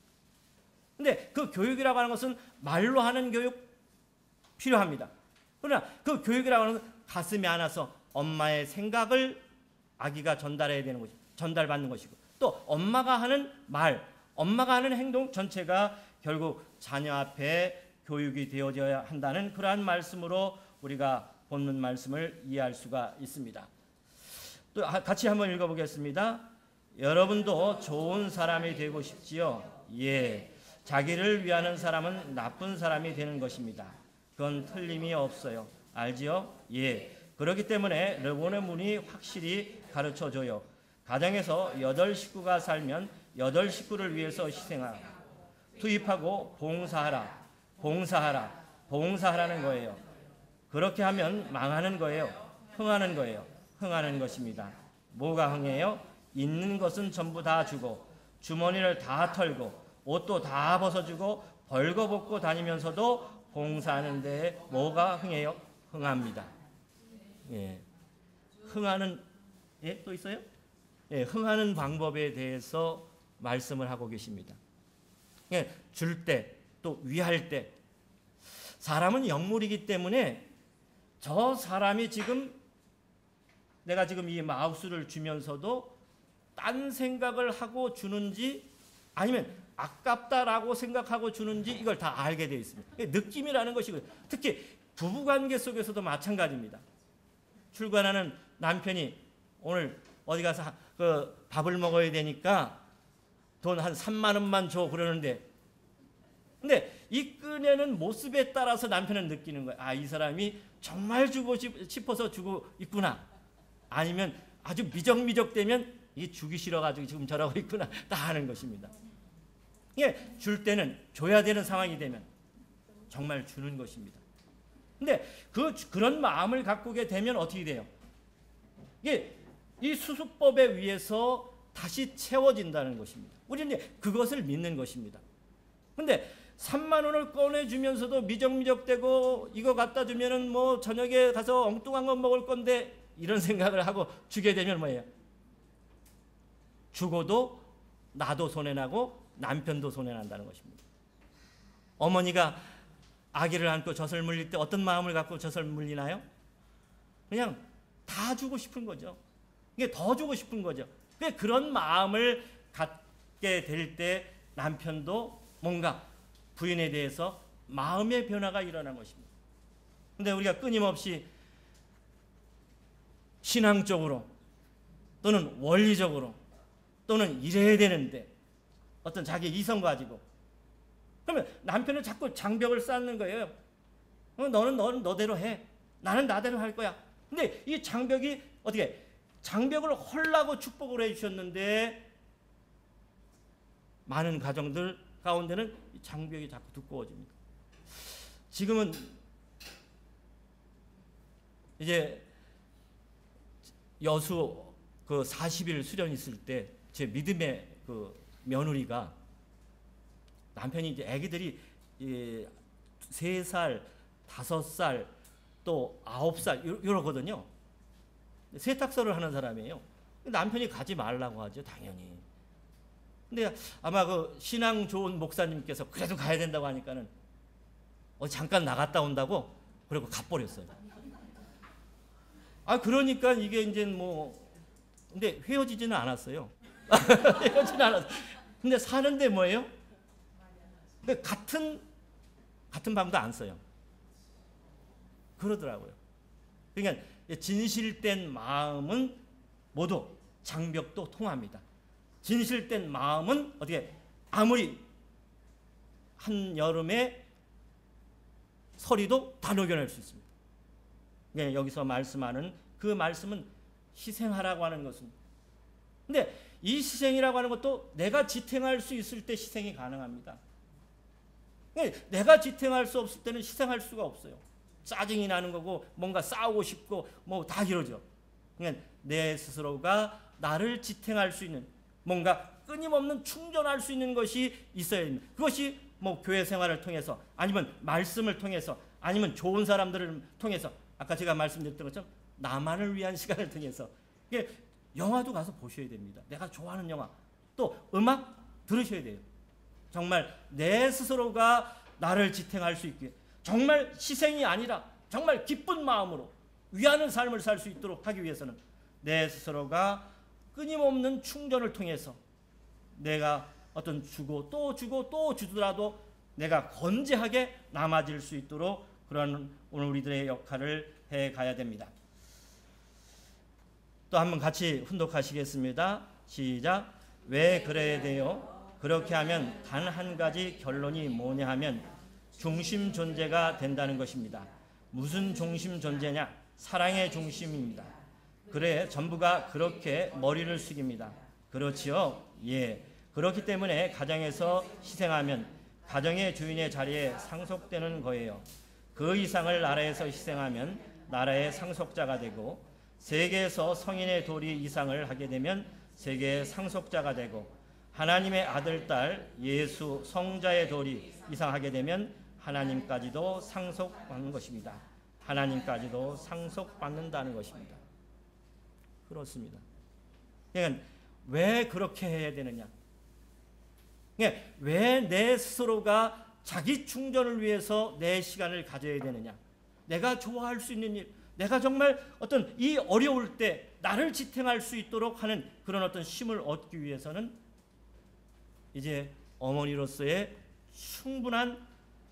근데 그 교육이라고 하는 것은 말로 하는 교육 필요합니다. 그러나 그 교육이라고 하는 것은 가슴에 안아서 엄마의 생각을 아기가 전달해야 되는 것이고 전달받는 것이고 또 엄마가 하는 말, 엄마가 하는 행동 전체가 결국 자녀 앞에 교육이 되어져야 한다는 그러한 말씀으로 우리가 본문 말씀을 이해할 수가 있습니다. 또 같이 한번 읽어보겠습니다. 여러분도 좋은 사람이 되고 싶지요? 예. 자기를 위하는 사람은 나쁜 사람이 되는 것입니다. 그건 틀림이 없어요. 알지요? 예. 그렇기 때문에 르본의 문이 확실히 가르쳐줘요. 가정에서 여덟 식구가 살면 여덟 식구를 위해서 희생하라. 투입하고 봉사하라. 봉사하라. 봉사하라는 거예요. 그렇게 하면 망하는 거예요. 흥하는 거예요. 흥하는 것입니다. 뭐가 흥해요? 있는 것은 전부 다 주고 주머니를 다 털고 옷도 다 벗어주고 벌거벗고 다니면서도 봉사하는 데에 뭐가 흥해요? 흥합니다. 예. 흥하는 예? 또 있어요? 예, 흥하는 방법에 대해서 말씀을 하고 계십니다. 예, 줄 때 또 위할 때 사람은 영물이기 때문에 저 사람이 지금 내가 지금 이 마우스를 주면서도 딴 생각을 하고 주는지 아니면 아깝다라고 생각하고 주는지 이걸 다 알게 되어 있습니다. 느낌이라는 것이고요. 특히 부부관계 속에서도 마찬가지입니다. 출근하는 남편이 오늘 어디 가서 그 밥을 먹어야 되니까 돈 한 삼만 원만 줘 그러는데 근데 이 꺼내는 모습에 따라서 남편은 느끼는 거예요. 아, 이 사람이 정말 주고 싶어서 주고 있구나. 아니면 아주 미적미적되면 이게 주기 싫어가지고 지금 저러고 있구나. 다 하는 것입니다. 예, 줄 때는 줘야 되는 상황이 되면 정말 주는 것입니다. 근데 그 그런 마음을 갖고 게 되면 어떻게 돼요? 이게 이 수수법에 의해서 다시 채워진다는 것입니다. 우리는 이제 그것을 믿는 것입니다. 근데 삼만 원을 꺼내주면서도 미적미적대고 이거 갖다 주면은 뭐 저녁에 가서 엉뚱한 거 먹을 건데 이런 생각을 하고 주게 되면 뭐예요? 죽어도 나도 손해나고 남편도 손해난다는 것입니다. 어머니가 아기를 안고 젖을 물릴 때 어떤 마음을 갖고 젖을 물리나요? 그냥 다 주고 싶은 거죠. 이게 더 주고 싶은 거죠. 그런 마음을 갖게 될 때 남편도 뭔가 부인에 대해서 마음의 변화가 일어난 것입니다. 근데 우리가 끊임없이 신앙적으로 또는 원리적으로 또는 이래야 되는데 어떤 자기 이성 가지고 그러면 남편은 자꾸 장벽을 쌓는 거예요. 너는 너는 너대로 해. 나는 나대로 할 거야. 근데 이 장벽이 어떻게 장벽을 헐라고 축복을 해주셨는데 많은 가정들 가운데는 이 장벽이 자꾸 두꺼워집니다. 지금은 이제 여수 그 사십 일 수련 있을 때 제 믿음의 그 며느리가 남편이 이제 아기들이 세 살, 다섯 살, 또 아홉 살 이러거든요. 세탁소를 하는 사람이에요. 남편이 가지 말라고 하죠, 당연히. 근데 아마 그 신앙 좋은 목사님께서 그래도 가야 된다고 하니까는 어 잠깐 나갔다 온다고 그리고 가버렸어요. 아 그러니까 이게 이제 뭐 근데 헤어지지는 않았어요. 헤어지지는 않았어요. 근데 사는데 뭐예요? 근데 같은 같은 방도 안 써요. 그러더라고요. 그러니까 진실된 마음은 모두 장벽도 통합니다. 진실된 마음은 어떻게 아무리 한여름에 서리도 다 녹여낼 수 있습니다. 네, 여기서 말씀하는 그 말씀은 희생하라고 하는 것은, 근데 이 희생이라고 하는 것도 내가 지탱할 수 있을 때 희생이 가능합니다. 네, 내가 지탱할 수 없을 때는 희생할 수가 없어요. 짜증이 나는 거고 뭔가 싸우고 싶고 뭐 다 이러죠. 그러니까 내 스스로가 나를 지탱할 수 있는, 뭔가 끊임없는 충전할 수 있는 것이 있어야 됩니다. 그것이 뭐 교회 생활을 통해서, 아니면 말씀을 통해서, 아니면 좋은 사람들을 통해서, 아까 제가 말씀드렸던 것처럼 나만을 위한 시간을 통해서, 이게 영화도 가서 보셔야 됩니다. 내가 좋아하는 영화, 또 음악 들으셔야 돼요. 정말 내 스스로가 나를 지탱할 수 있게, 정말 희생이 아니라 정말 기쁜 마음으로 위하는 삶을 살 수 있도록 하기 위해서는 내 스스로가 끊임없는 충전을 통해서 내가 어떤 주고 또 주고 또 주더라도 내가 건재하게 남아질 수 있도록 그런 오늘 우리들의 역할을 해가야 됩니다. 또 한번 같이 훈독하시겠습니다. 시작. 왜 그래야 돼요? 그렇게 하면 단 한 가지 결론이 뭐냐 하면 중심 존재가 된다는 것입니다. 무슨 중심 존재냐? 사랑의 중심입니다. 그래 전부가 그렇게 머리를 숙입니다. 그렇지요? 예. 그렇기 때문에 가정에서 희생하면 가정의 주인의 자리에 상속되는 거예요. 그 이상을 나라에서 희생하면 나라의 상속자가 되고, 세계에서 성인의 도리 이상을 하게 되면 세계의 상속자가 되고, 하나님의 아들, 딸, 예수, 성자의 도리 이상 하게 되면 하나님까지도 상속받는 것입니다. 하나님까지도 상속받는다는 것입니다. 그렇습니다. 그러니까 왜 그렇게 해야 되느냐? 그러니까 왜 내 스스로가 자기 충전을 위해서 내 시간을 가져야 되느냐? 내가 좋아할 수 있는 일, 내가 정말 어떤 이 어려울 때 나를 지탱할 수 있도록 하는 그런 어떤 힘을 얻기 위해서는 이제 어머니로서의 충분한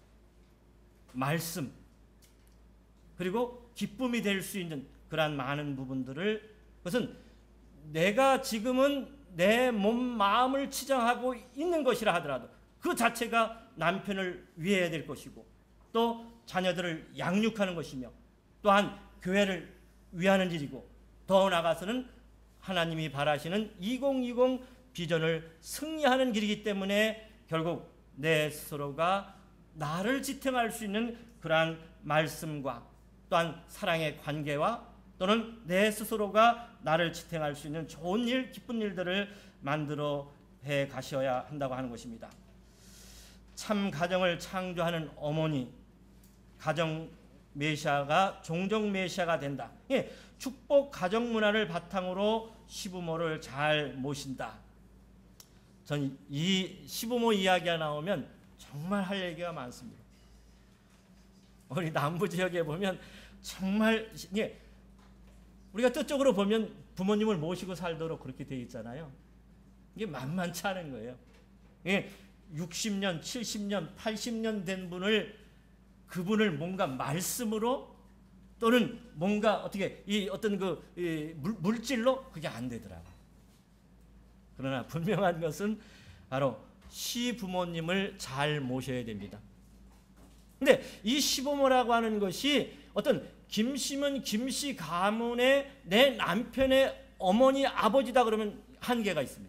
말씀, 그리고 기쁨이 될 수 있는 그러한 많은 부분들을, 그것은 내가 지금은 내 몸, 마음을 치장하고 있는 것이라 하더라도 그 자체가 남편을 위해야 될 것이고, 또 자녀들을 양육하는 것이며, 또한 교회를 위하는 일이고, 더 나아가서는 하나님이 바라시는 이천이십 비전을 승리하는 길이기 때문에 결국 내 스스로가 나를 지탱할 수 있는 그러한 말씀과 또한 사랑의 관계와 또는 내 스스로가 나를 지탱할 수 있는 좋은 일, 기쁜 일들을 만들어 해 가셔야 한다고 하는 것입니다. 참 가정을 창조하는 어머니, 가정 메시아가 종종 메시아가 된다. 예, 축복 가정 문화를 바탕으로 시부모를 잘 모신다. 전 이 시부모 이야기가 나오면 정말 할 얘기가 많습니다. 우리 남부 지역에 보면 정말, 예, 우리가 뜻적으로 보면 부모님을 모시고 살도록 그렇게 되어 있잖아요. 이게 만만치 않은 거예요. 예, 육십 년, 칠십 년, 팔십 년 된 분을, 그분을 뭔가 말씀으로 또는 뭔가 어떻게 이 어떤 그 이 물, 물질로 그게 안 되더라고요. 그러나 분명한 것은 바로 시부모님을 잘 모셔야 됩니다. 근데 이 시부모라고 하는 것이 어떤 김씨면 김씨 가문의 내 남편의 어머니, 아버지다 그러면 한계가 있습니다.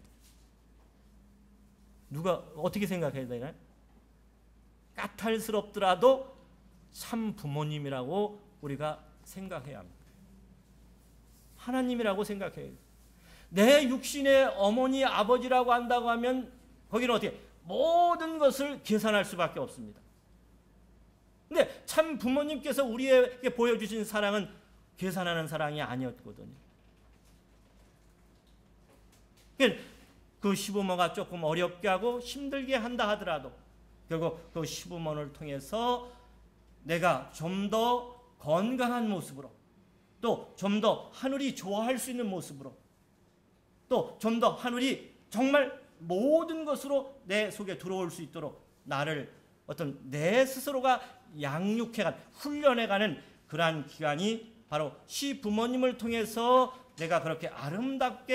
누가 어떻게 생각해야 되나요? 까탈스럽더라도 참 부모님이라고 우리가 생각해야 합니다. 하나님이라고 생각해야 해요. 내 육신의 어머니, 아버지라고 한다고 하면 거기는 어떻게 모든 것을 계산할 수밖에 없습니다. 근데 참 부모님께서 우리에게 보여주신 사랑은 계산하는 사랑이 아니었거든요. 그 시부모가 조금 어렵게 하고 힘들게 한다 하더라도 결국 그 시부모를 통해서 내가 좀 더 건강한 모습으로, 또 좀 더 하늘이 좋아할 수 있는 모습으로, 또 좀 더 하늘이 정말 모든 것으로 내 속에 들어올 수 있도록 나를 어떤 내 스스로가 양육해가는, 훈련해가는 그러한 기간이 바로 시부모님을 통해서 내가 그렇게 아름답게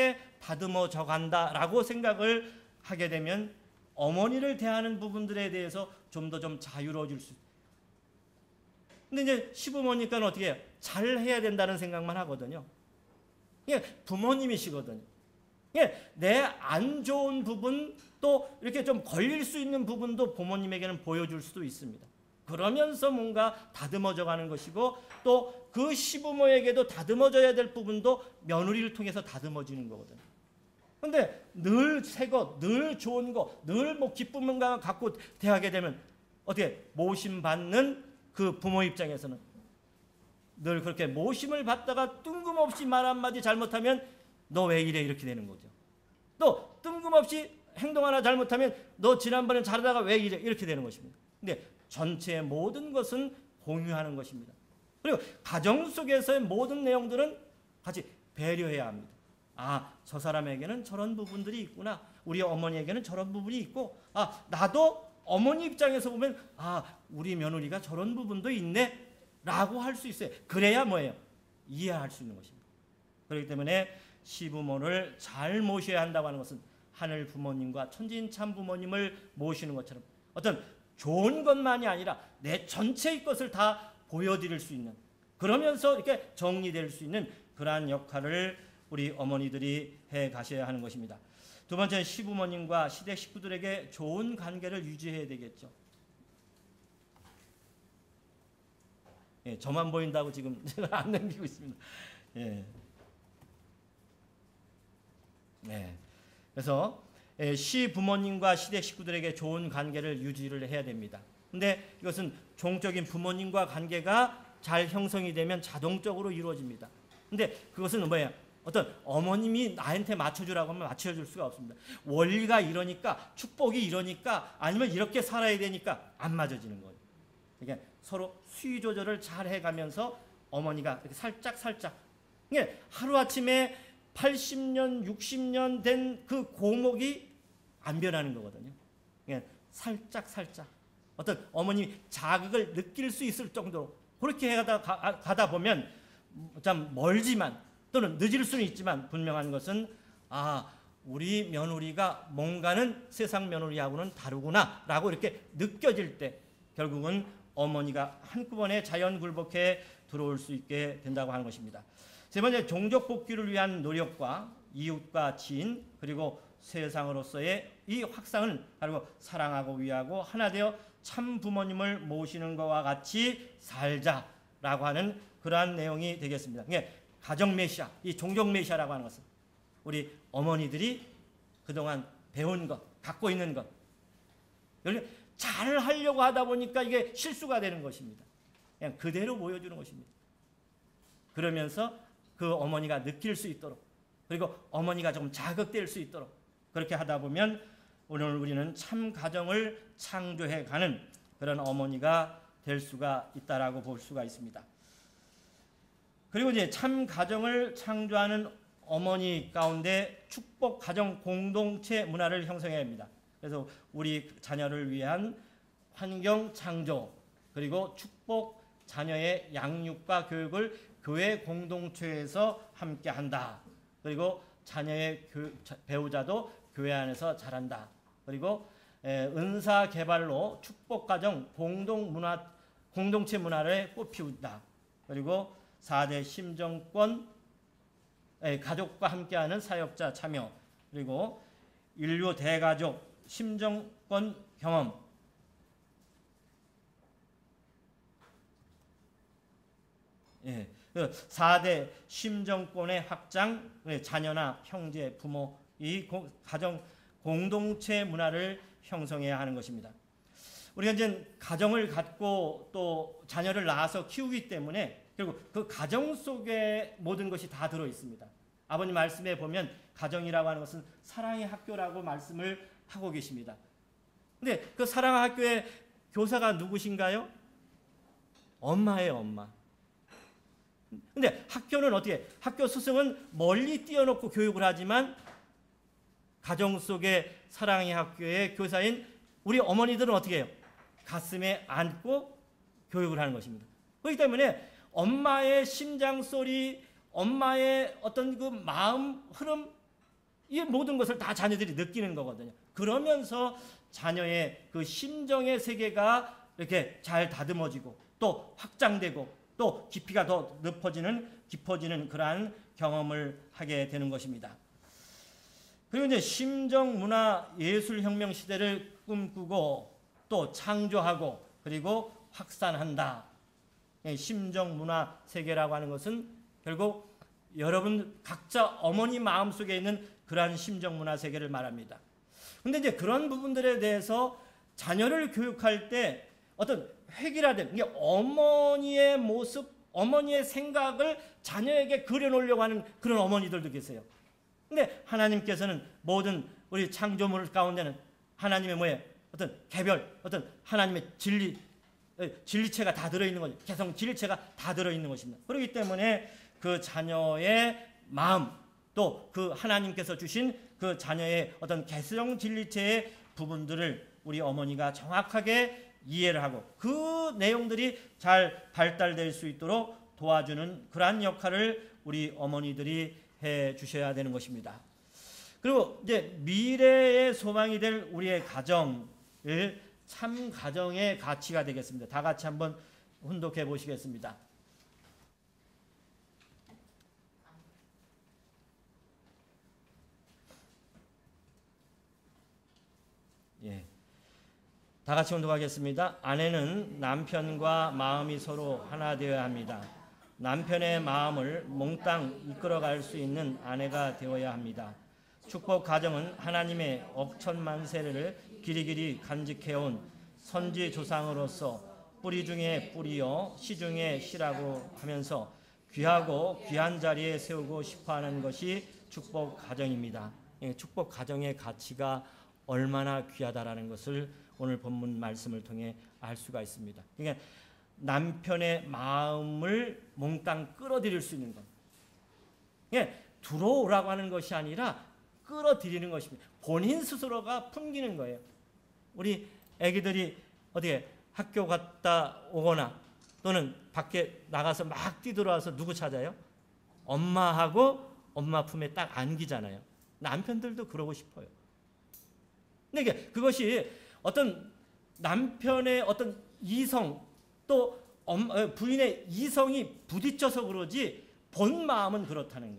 다듬어져 간다라고 생각을 하게 되면 어머니를 대하는 부분들에 대해서 좀 더 좀 자유로워질 수 있어요. 근데 이제 시부모니까 어떻게 해요? 잘 해야 된다는 생각만 하거든요. 이게 부모님이시거든요. 내 안 좋은 부분, 또 이렇게 좀 걸릴 수 있는 부분도 부모님에게는 보여줄 수도 있습니다. 그러면서 뭔가 다듬어져 가는 것이고, 또 그 시부모에게도 다듬어져야 될 부분도 며느리를 통해서 다듬어지는 거거든요. 근데 늘 새 것, 늘 좋은 것, 늘 뭐 기쁨을 갖고 대하게 되면 어떻게 모심 받는 그 부모 입장에서는 늘 그렇게 모심을 받다가 뜬금없이 말 한마디 잘못하면 너 왜 이래 이렇게 되는 거죠. 또 뜬금없이 행동 하나 잘못하면 너 지난번에 잘하다가 왜 이래 이렇게 되는 것입니다. 근데 전체의 모든 것은 공유하는 것입니다. 그리고 가정 속에서의 모든 내용들은 같이 배려해야 합니다. 아, 저 사람에게는 저런 부분들이 있구나. 우리 어머니에게는 저런 부분이 있고, 아, 나도 어머니 입장에서 보면 아, 우리 며느리가 저런 부분도 있네 라고 할 수 있어요. 그래야 뭐예요? 이해할 수 있는 것입니다. 그렇기 때문에 시부모를 잘 모셔야 한다고 하는 것은 하늘 부모님과 천지인 참 부모님을 모시는 것처럼 어떤 좋은 것만이 아니라 내 전체의 것을 다 보여드릴 수 있는, 그러면서 이렇게 정리될 수 있는 그러한 역할을 우리 어머니들이 해 가셔야 하는 것입니다. 두 번째는 시부모님과 시댁 식구들에게 좋은 관계를 유지해야 되겠죠. 예, 저만 보인다고 지금 제가 안 남기고 있습니다. 예. 네. 그래서 시부모님과 시댁 식구들에게 좋은 관계를 유지를 해야 됩니다. 근데 이것은 종적인 부모님과 관계가 잘 형성이 되면 자동적으로 이루어집니다. 근데 그것은 뭐예요? 어떤 어머님이 나한테 맞춰주라고 하면 맞춰줄 수가 없습니다. 원리가 이러니까, 축복이 이러니까, 아니면 이렇게 살아야 되니까 안 맞아지는 거예요. 그러니까 서로 수위 조절을 잘 해가면서 어머니가 이렇게 살짝 살짝, 이게 하루아침에 팔십 년, 육십 년 된 그 고목이 안 변하는 거거든요. 그러니까 살짝 살짝 어떤 어머님이 자극을 느낄 수 있을 정도로 그렇게 해가다 가, 가다 보면 참 멀지만 또는 늦을 수는 있지만 분명한 것은 아, 우리 며느리가 뭔가는 세상 며느리하고는 다르구나 라고 이렇게 느껴질 때 결국은 어머니가 한꺼번에 자연 굴복해 들어올 수 있게 된다고 하는 것입니다. 세 번째, 종족 복귀를 위한 노력과 이웃과 지인 그리고 세상으로서의 이 확산을 바로 사랑하고 위하고 하나 되어 참 부모님을 모시는 것과 같이 살자라고 하는 그러한 내용이 되겠습니다. 가정 메시아, 이 종족 메시아라고 하는 것은 우리 어머니들이 그동안 배운 것, 갖고 있는 것, 잘 하려고 하다 보니까 이게 실수가 되는 것입니다. 그냥 그대로 보여주는 것입니다. 그러면서 그 어머니가 느낄 수 있도록, 그리고 어머니가 좀 자극될 수 있도록 그렇게 하다 보면 오늘 우리는 참 가정을 창조해 가는 그런 어머니가 될 수가 있다라고 볼 수가 있습니다. 그리고 이제 참 가정을 창조하는 어머니 가운데 축복 가정 공동체 문화를 형성해야 합니다. 그래서 우리 자녀를 위한 환경 창조 그리고 축복 자녀의 양육과 교육을 교회 공동체에서 함께 한다. 그리고 자녀의 교, 배우자도 교회 안에서 잘한다. 그리고 에, 은사 개발로 축복 가정 공동 문화 공동체 문화를 꽃피운다. 그리고 사 대 심정권 에, 가족과 함께하는 사역자 참여 그리고 인류 대가족 심정권 경험 예, 사 대 심정권의 확장 자녀나 형제 부모 이 가정 공동체 문화를 형성해야 하는 것입니다. 우리가 이제 가정을 갖고 또 자녀를 낳아서 키우기 때문에 그리고 그 가정 속에 모든 것이 다 들어 있습니다. 아버님 말씀에 보면 가정이라고 하는 것은 사랑의 학교라고 말씀을 하고 계십니다. 근데 그 사랑의 학교의 교사가 누구신가요? 엄마예요, 엄마. 근데 학교는 어떻게? 학교 스승은 멀리 띄워놓고 교육을 하지만 가정 속의 사랑의 학교의 교사인 우리 어머니들은 어떻게 해요? 가슴에 안고 교육을 하는 것입니다. 그렇기 때문에 엄마의 심장 소리, 엄마의 어떤 그 마음 흐름 이 모든 것을 다 자녀들이 느끼는 거거든요. 그러면서 자녀의 그 심정의 세계가 이렇게 잘 다듬어지고 또 확장되고 또 깊이가 더 높아지는 깊어지는 그러한 경험을 하게 되는 것입니다. 그리고 이제 심정 문화 예술 혁명 시대를 꿈꾸고 또 창조하고 그리고 확산한다. 심정 문화 세계라고 하는 것은 결국 여러분 각자 어머니 마음속에 있는 그러한 심정 문화 세계를 말합니다. 근데 이제 그런 부분들에 대해서 자녀를 교육할 때 어떤 획일화된 이게 어머니의 모습, 어머니의 생각을 자녀에게 그려놓으려고 하는 그런 어머니들도 계세요. 근데 하나님께서는 모든 우리 창조물 가운데는 하나님의 뭐예요? 어떤 개별, 어떤 하나님의 진리, 진리체가 다 들어있는 거죠. 개성 진리체가 다 들어있는 것입니다. 그렇기 때문에 그 자녀의 마음 또 그 하나님께서 주신 그 자녀의 어떤 개성 진리체의 부분들을 우리 어머니가 정확하게 이해를 하고 그 내용들이 잘 발달될 수 있도록 도와주는 그러한 역할을 우리 어머니들이 해 주셔야 되는 것입니다. 그리고 이제 미래의 소망이 될 우리의 가정을 참 가정의 가치가 되겠습니다. 다 같이 한번 훈독해 보시겠습니다. 예. 다 같이 운동하겠습니다. 아내는 남편과 마음이 서로 하나 되어야 합니다. 남편의 마음을 몽땅 이끌어갈 수 있는 아내가 되어야 합니다. 축복 가정은 하나님의 억천만세를 길이길이 간직해온 선지 조상으로서 뿌리 중에 뿌리요 씨 중에 씨라고 하면서 귀하고 귀한 자리에 세우고 싶어하는 것이 축복 가정입니다. 축복 가정의 가치가 얼마나 귀하다라는 것을 오늘 본문 말씀을 통해 알 수가 있습니다. 그러니까 남편의 마음을 몽땅 끌어들일 수 있는 것. 그러니까 들어오라고 하는 것이 아니라 끌어들이는 것입니다. 본인 스스로가 풍기는 거예요. 우리 아기들이 어디에 학교 갔다 오거나 또는 밖에 나가서 막 뛰들어와서 누구 찾아요? 엄마하고 엄마 품에 딱 안기잖아요. 남편들도 그러고 싶어요. 근데 그것이 어떤 남편의 어떤 이성 또 부인의 이성이 부딪혀서 그러지 본 마음은 그렇다는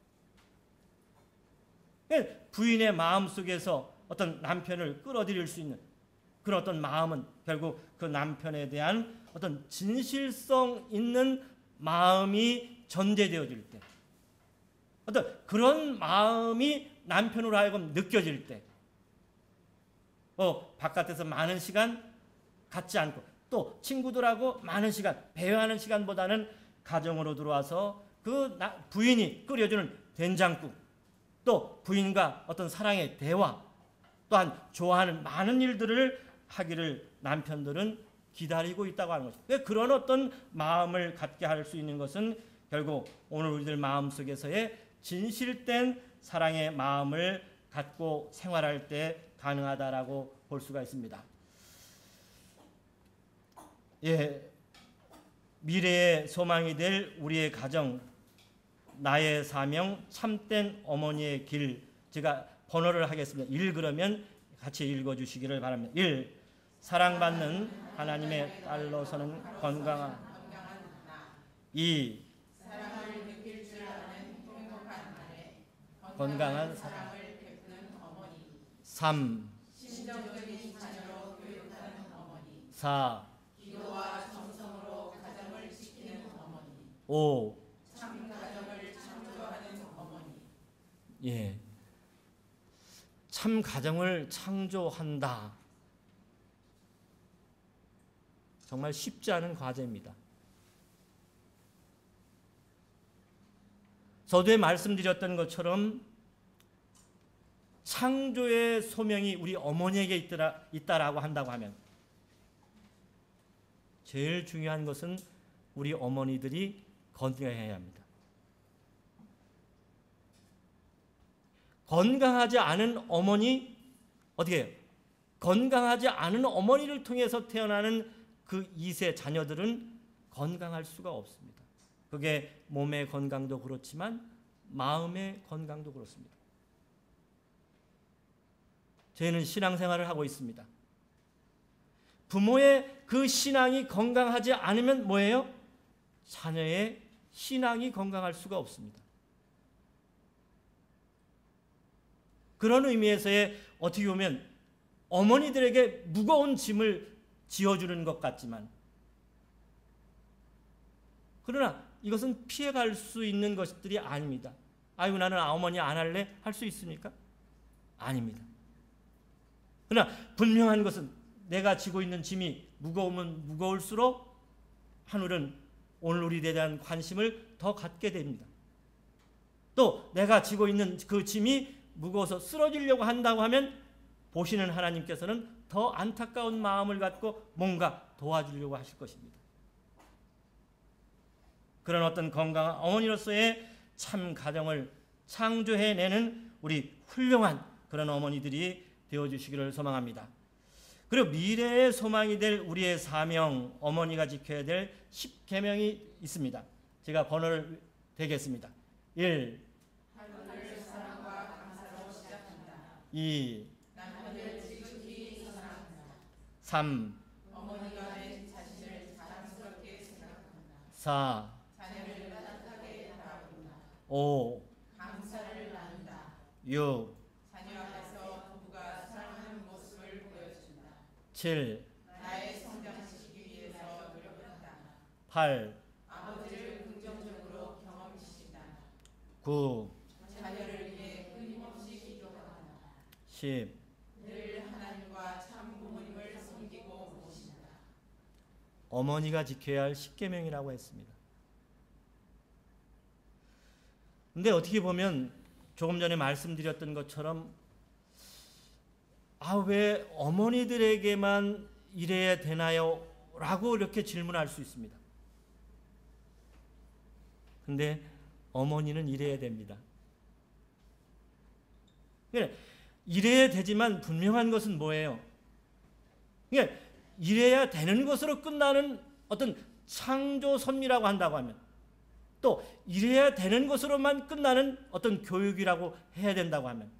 거예요. 부인의 마음 속에서 어떤 남편을 끌어들일 수 있는 그런 어떤 마음은 결국 그 남편에 대한 어떤 진실성 있는 마음이 전제되어질 때 어떤 그런 마음이 남편으로 하여금 느껴질 때 어, 바깥에서 많은 시간 갖지 않고 또 친구들하고 많은 시간 배회하는 시간보다는 가정으로 들어와서 그 부인이 끓여주는 된장국 또 부인과 어떤 사랑의 대화 또한 좋아하는 많은 일들을 하기를 남편들은 기다리고 있다고 하는 거죠. 왜 그런 어떤 마음을 갖게 할 수 있는 것은 결국 오늘 우리들 마음속에서의 진실된 사랑의 마음을 갖고 생활할 때 가능하다라고 볼 수가 있습니다. 예, 미래의 소망이 될 우리의 가정, 나의 사명, 참된 어머니의 길. 제가 번호를 하겠습니다. 일 그러면 같이 읽어주시기를 바랍니다. 일. 사랑받는 하나님의 딸로서는 건강한. 이. 사랑을 느낄 줄 아는 행복한 아내, 건강한 사랑을 베푸는 어머니. 삼. 심정적인 자녀로 교육하는 어머니. 사. 기도와 정성으로 가정을 지키는 어머니. 오. 참 가정을 창조하는 어머니. 예. 참 가정을 창조한다. 정말 쉽지 않은 과제입니다. 서두에 말씀드렸던 것처럼 창조의 소명이 우리 어머니에게 있더라, 있다라고 한다고 하면 제일 중요한 것은 우리 어머니들이 건강해야 합니다. 건강하지 않은 어머니, 어떻게 해요? 건강하지 않은 어머니를 통해서 태어나는 그 이 세 자녀들은 건강할 수가 없습니다. 그게 몸의 건강도 그렇지만 마음의 건강도 그렇습니다. 저희는 신앙생활을 하고 있습니다. 부모의 그 신앙이 건강하지 않으면 뭐예요? 자녀의 신앙이 건강할 수가 없습니다. 그런 의미에서의 어떻게 보면 어머니들에게 무거운 짐을 지어주는 것 같지만, 그러나 이것은 피해갈 수 있는 것들이 아닙니다. 아이고 나는 어머니 안 할래? 할 수 있습니까? 아닙니다. 그러나 분명한 것은 내가 지고 있는 짐이 무거우면 무거울수록 하늘은 오늘 우리에 대한 관심을 더 갖게 됩니다. 또 내가 지고 있는 그 짐이 무거워서 쓰러지려고 한다고 하면 보시는 하나님께서는 더 안타까운 마음을 갖고 뭔가 도와주려고 하실 것입니다. 그런 어떤 건강한 어머니로서의 참 가정을 창조해내는 우리 훌륭한 그런 어머니들이 되어주시기를 소망합니다. 그리고 미래의 소망이 될 우리의 사명, 어머니가 지켜야 될 십 계명이 있습니다. 제가 번호를 대겠습니다. 일, 하나님을 사랑과 감사로 시작합니다. 이, 남편을 지극히 사랑합니다. 삼, 어머니가 내 자신을 자랑스럽게 생각합니다. 사, 자녀를 따뜻하게 바라봅니다. 오, 감사를 나눈다. 육, 자녀 앞에서 부부가 사랑하는 모습을 보여준다. 칠, 나의 성장시키기 위해서 노력한다. 팔, 아버지를 긍정적으로 경험시킨다. 구, 자녀를 위해 끊임없이 기도한다. 십, 늘 하나님과 참 부모님을 섬기고 모신다. 어머니가 지켜야 할 십계명이라고 했습니다. 근데 어떻게 보면 조금 전에 말씀드렸던 것처럼 아, 왜 어머니들에게만 이래야 되나요? 라고 이렇게 질문할 수 있습니다. 근데 어머니는 이래야 됩니다. 이래야 되지만 분명한 것은 뭐예요? 이래야 되는 것으로 끝나는 어떤 창조 섭리라고 한다고 하면, 또 이래야 되는 것으로만 끝나는 어떤 교육이라고 해야 된다고 하면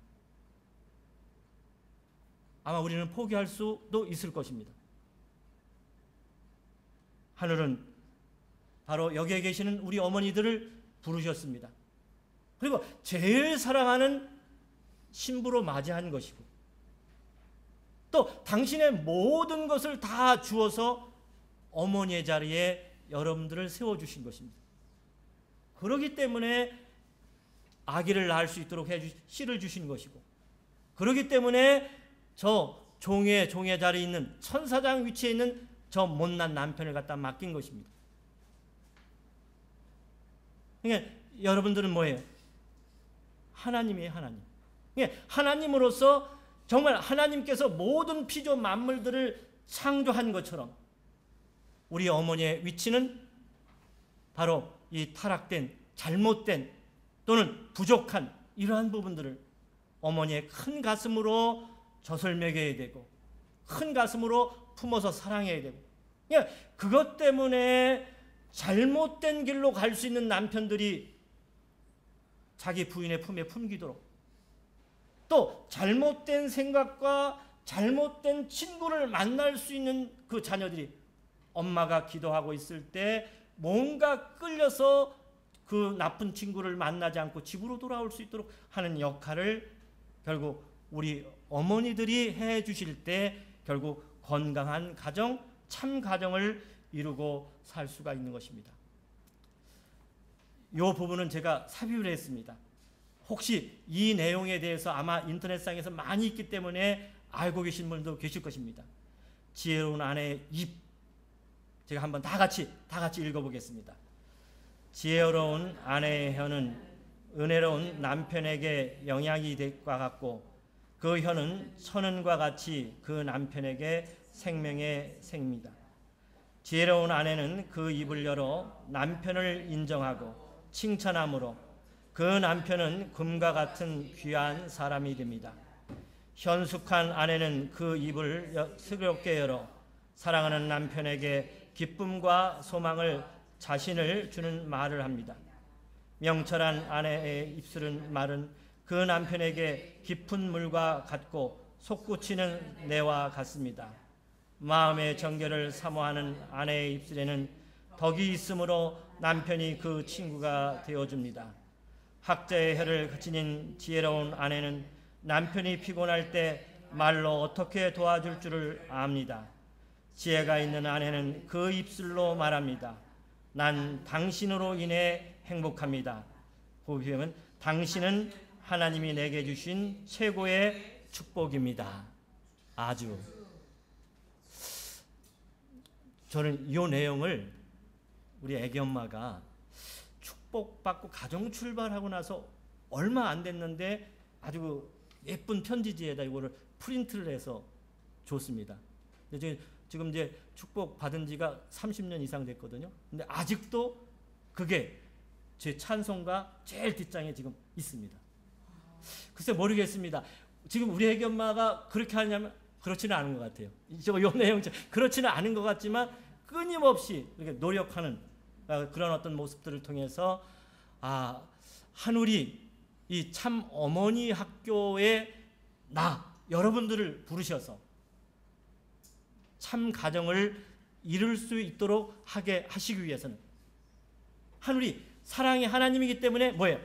아마 우리는 포기할 수도 있을 것입니다. 하늘은 바로 여기에 계시는 우리 어머니들을 부르셨습니다. 그리고 제일 사랑하는 신부로 맞이한 것이고, 또 당신의 모든 것을 다 주어서 어머니의 자리에 여러분들을 세워주신 것입니다. 그렇기 때문에 아기를 낳을 수 있도록 해주, 씨를 주신 것이고, 그렇기 때문에 저 종의 종의 자리에 있는 천사장 위치에 있는 저 못난 남편을 갖다 맡긴 것입니다. 그러니까 여러분들은 뭐예요? 하나님이에요, 하나님. 그러니까 하나님으로서 정말 하나님께서 모든 피조 만물들을 창조한 것처럼 우리 어머니의 위치는 바로 이 타락된, 잘못된 또는 부족한 이러한 부분들을 어머니의 큰 가슴으로 젖을 먹여야 되고 큰 가슴으로 품어서 사랑해야 되고, 그러니까 그것 때문에 잘못된 길로 갈 수 있는 남편들이 자기 부인의 품에 품기도록, 또 잘못된 생각과 잘못된 친구를 만날 수 있는 그 자녀들이 엄마가 기도하고 있을 때 뭔가 끌려서 그 나쁜 친구를 만나지 않고 집으로 돌아올 수 있도록 하는 역할을 결국 우리 어머니들이 해 주실 때 결국 건강한 가정, 참 가정을 이루고 살 수가 있는 것입니다. 이 부분은 제가 삽입을 했습니다. 혹시 이 내용에 대해서 아마 인터넷상에서 많이 있기 때문에 알고 계신 분도 계실 것입니다. 지혜로운 아내의 입, 제가 한번 다 같이 다 같이 읽어보겠습니다. 지혜로운 아내의 혀는 은혜로운 남편에게 영향이 될 것 같고 그 혀는 천은과 같이 그 남편에게 생명의 생입니다. 지혜로운 아내는 그 입을 열어 남편을 인정하고 칭찬함으로 그 남편은 금과 같은 귀한 사람이 됩니다. 현숙한 아내는 그 입을 슬기롭게 열어 사랑하는 남편에게 기쁨과 소망을 자신을 주는 말을 합니다. 명철한 아내의 입술은 말은 그 남편에게 깊은 물과 같고 솟구치는 내와 같습니다. 마음의 정결을 사모하는 아내의 입술에는 덕이 있으므로 남편이 그 친구가 되어줍니다. 학자의 혀를 지닌 지혜로운 아내는 남편이 피곤할 때 말로 어떻게 도와줄 줄을 압니다. 지혜가 있는 아내는 그 입술로 말합니다. 난 당신으로 인해 행복합니다. 고비하면 당신은 하나님이 내게 주신 최고의 축복입니다. 아주 저는 이 내용을 우리 애기 엄마가 축복받고 가정 출발하고 나서 얼마 안 됐는데 아주 예쁜 편지지에다 이거를 프린트를 해서 줬습니다. 근데 지금 이제 축복 받은 지가 삼십 년 이상 됐거든요. 근데 아직도 그게 제 찬송가 제일 뒷장에 지금 있습니다. 글쎄 모르겠습니다. 지금 우리 애기 엄마가 그렇게 하냐면 그렇지는 않은 것 같아요. 저거 요 내용 그렇지는 않은 것 같지만 끊임없이 이렇게 노력하는 그런 어떤 모습들을 통해서 아 하늘이 이 참 어머니 학교에 나 여러분들을 부르셔서 참 가정을 이룰 수 있도록 하게 하시기 위해서는 하늘이 사랑의 하나님이기 때문에 뭐예요?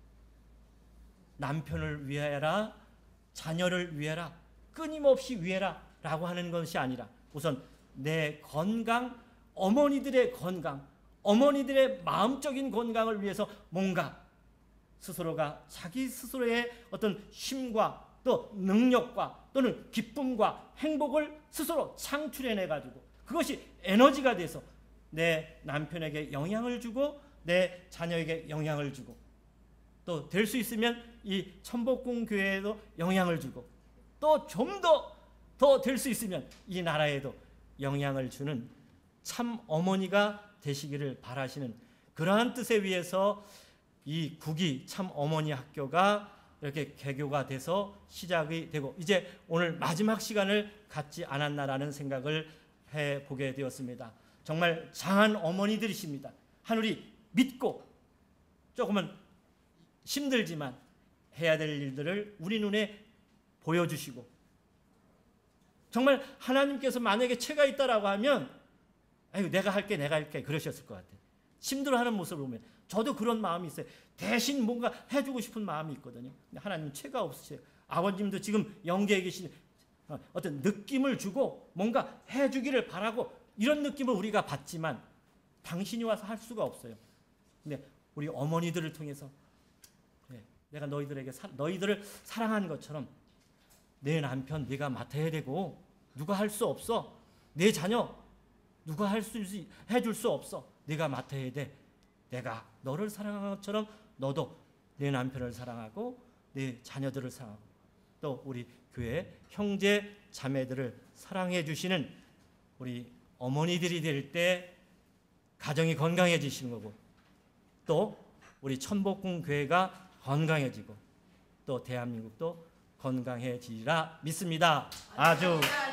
남편을 위하여라, 자녀를 위하여라, 끊임없이 위하여라 라고 하는 것이 아니라 우선 내 건강, 어머니들의 건강, 어머니들의 마음적인 건강을 위해서 뭔가 스스로가 자기 스스로의 어떤 힘과 또 능력과 또는 기쁨과 행복을 스스로 창출해내 가지고 그것이 에너지가 돼서 내 남편에게 영향을 주고 내 자녀에게 영향을 주고 또 될 수 있으면 이 천복궁 교회에도 영향을 주고 또 좀 더 더 될 수 있으면 이 나라에도 영향을 주는 참 어머니가 되시기를 바라시는 그러한 뜻에 의해서 이 국이 참 어머니 학교가 이렇게 개교가 돼서 시작이 되고 이제 오늘 마지막 시간을 갖지 않았나라는 생각을 해보게 되었습니다. 정말 장한 어머니들이십니다. 하늘이 믿고 조금은 힘들지만 해야 될 일들을 우리 눈에 보여주시고 정말 하나님께서 만약에 채가 있다라고 하면 아유 내가 할게 내가 할게 그러셨을 것 같아요. 힘들어하는 모습을 보면 저도 그런 마음이 있어요. 대신 뭔가 해주고 싶은 마음이 있거든요. 근데 하나님 채가 없으세요. 아버님도 지금 영계에 계신 어떤 느낌을 주고 뭔가 해주기를 바라고 이런 느낌을 우리가 받지만 당신이 와서 할 수가 없어요. 근데 우리 어머니들을 통해서 네, 내가 너희들에게 사, 너희들을 사랑한 것처럼 내 남편 네가 맡아야 되고 누가 할 수 없어. 내 자녀 누가 할 수 해줄 수 없어. 네가 맡아야 돼. 내가 너를 사랑한 것처럼 너도 내 남편을 사랑하고 내 자녀들을 사랑하고 또 우리 교회 형제 자매들을 사랑해 주시는 우리 어머니들이 될 때 가정이 건강해지시는 거고 또 우리 천복궁 교회가 건강해지고 또 대한민국도 건강해지리라 믿습니다. 아주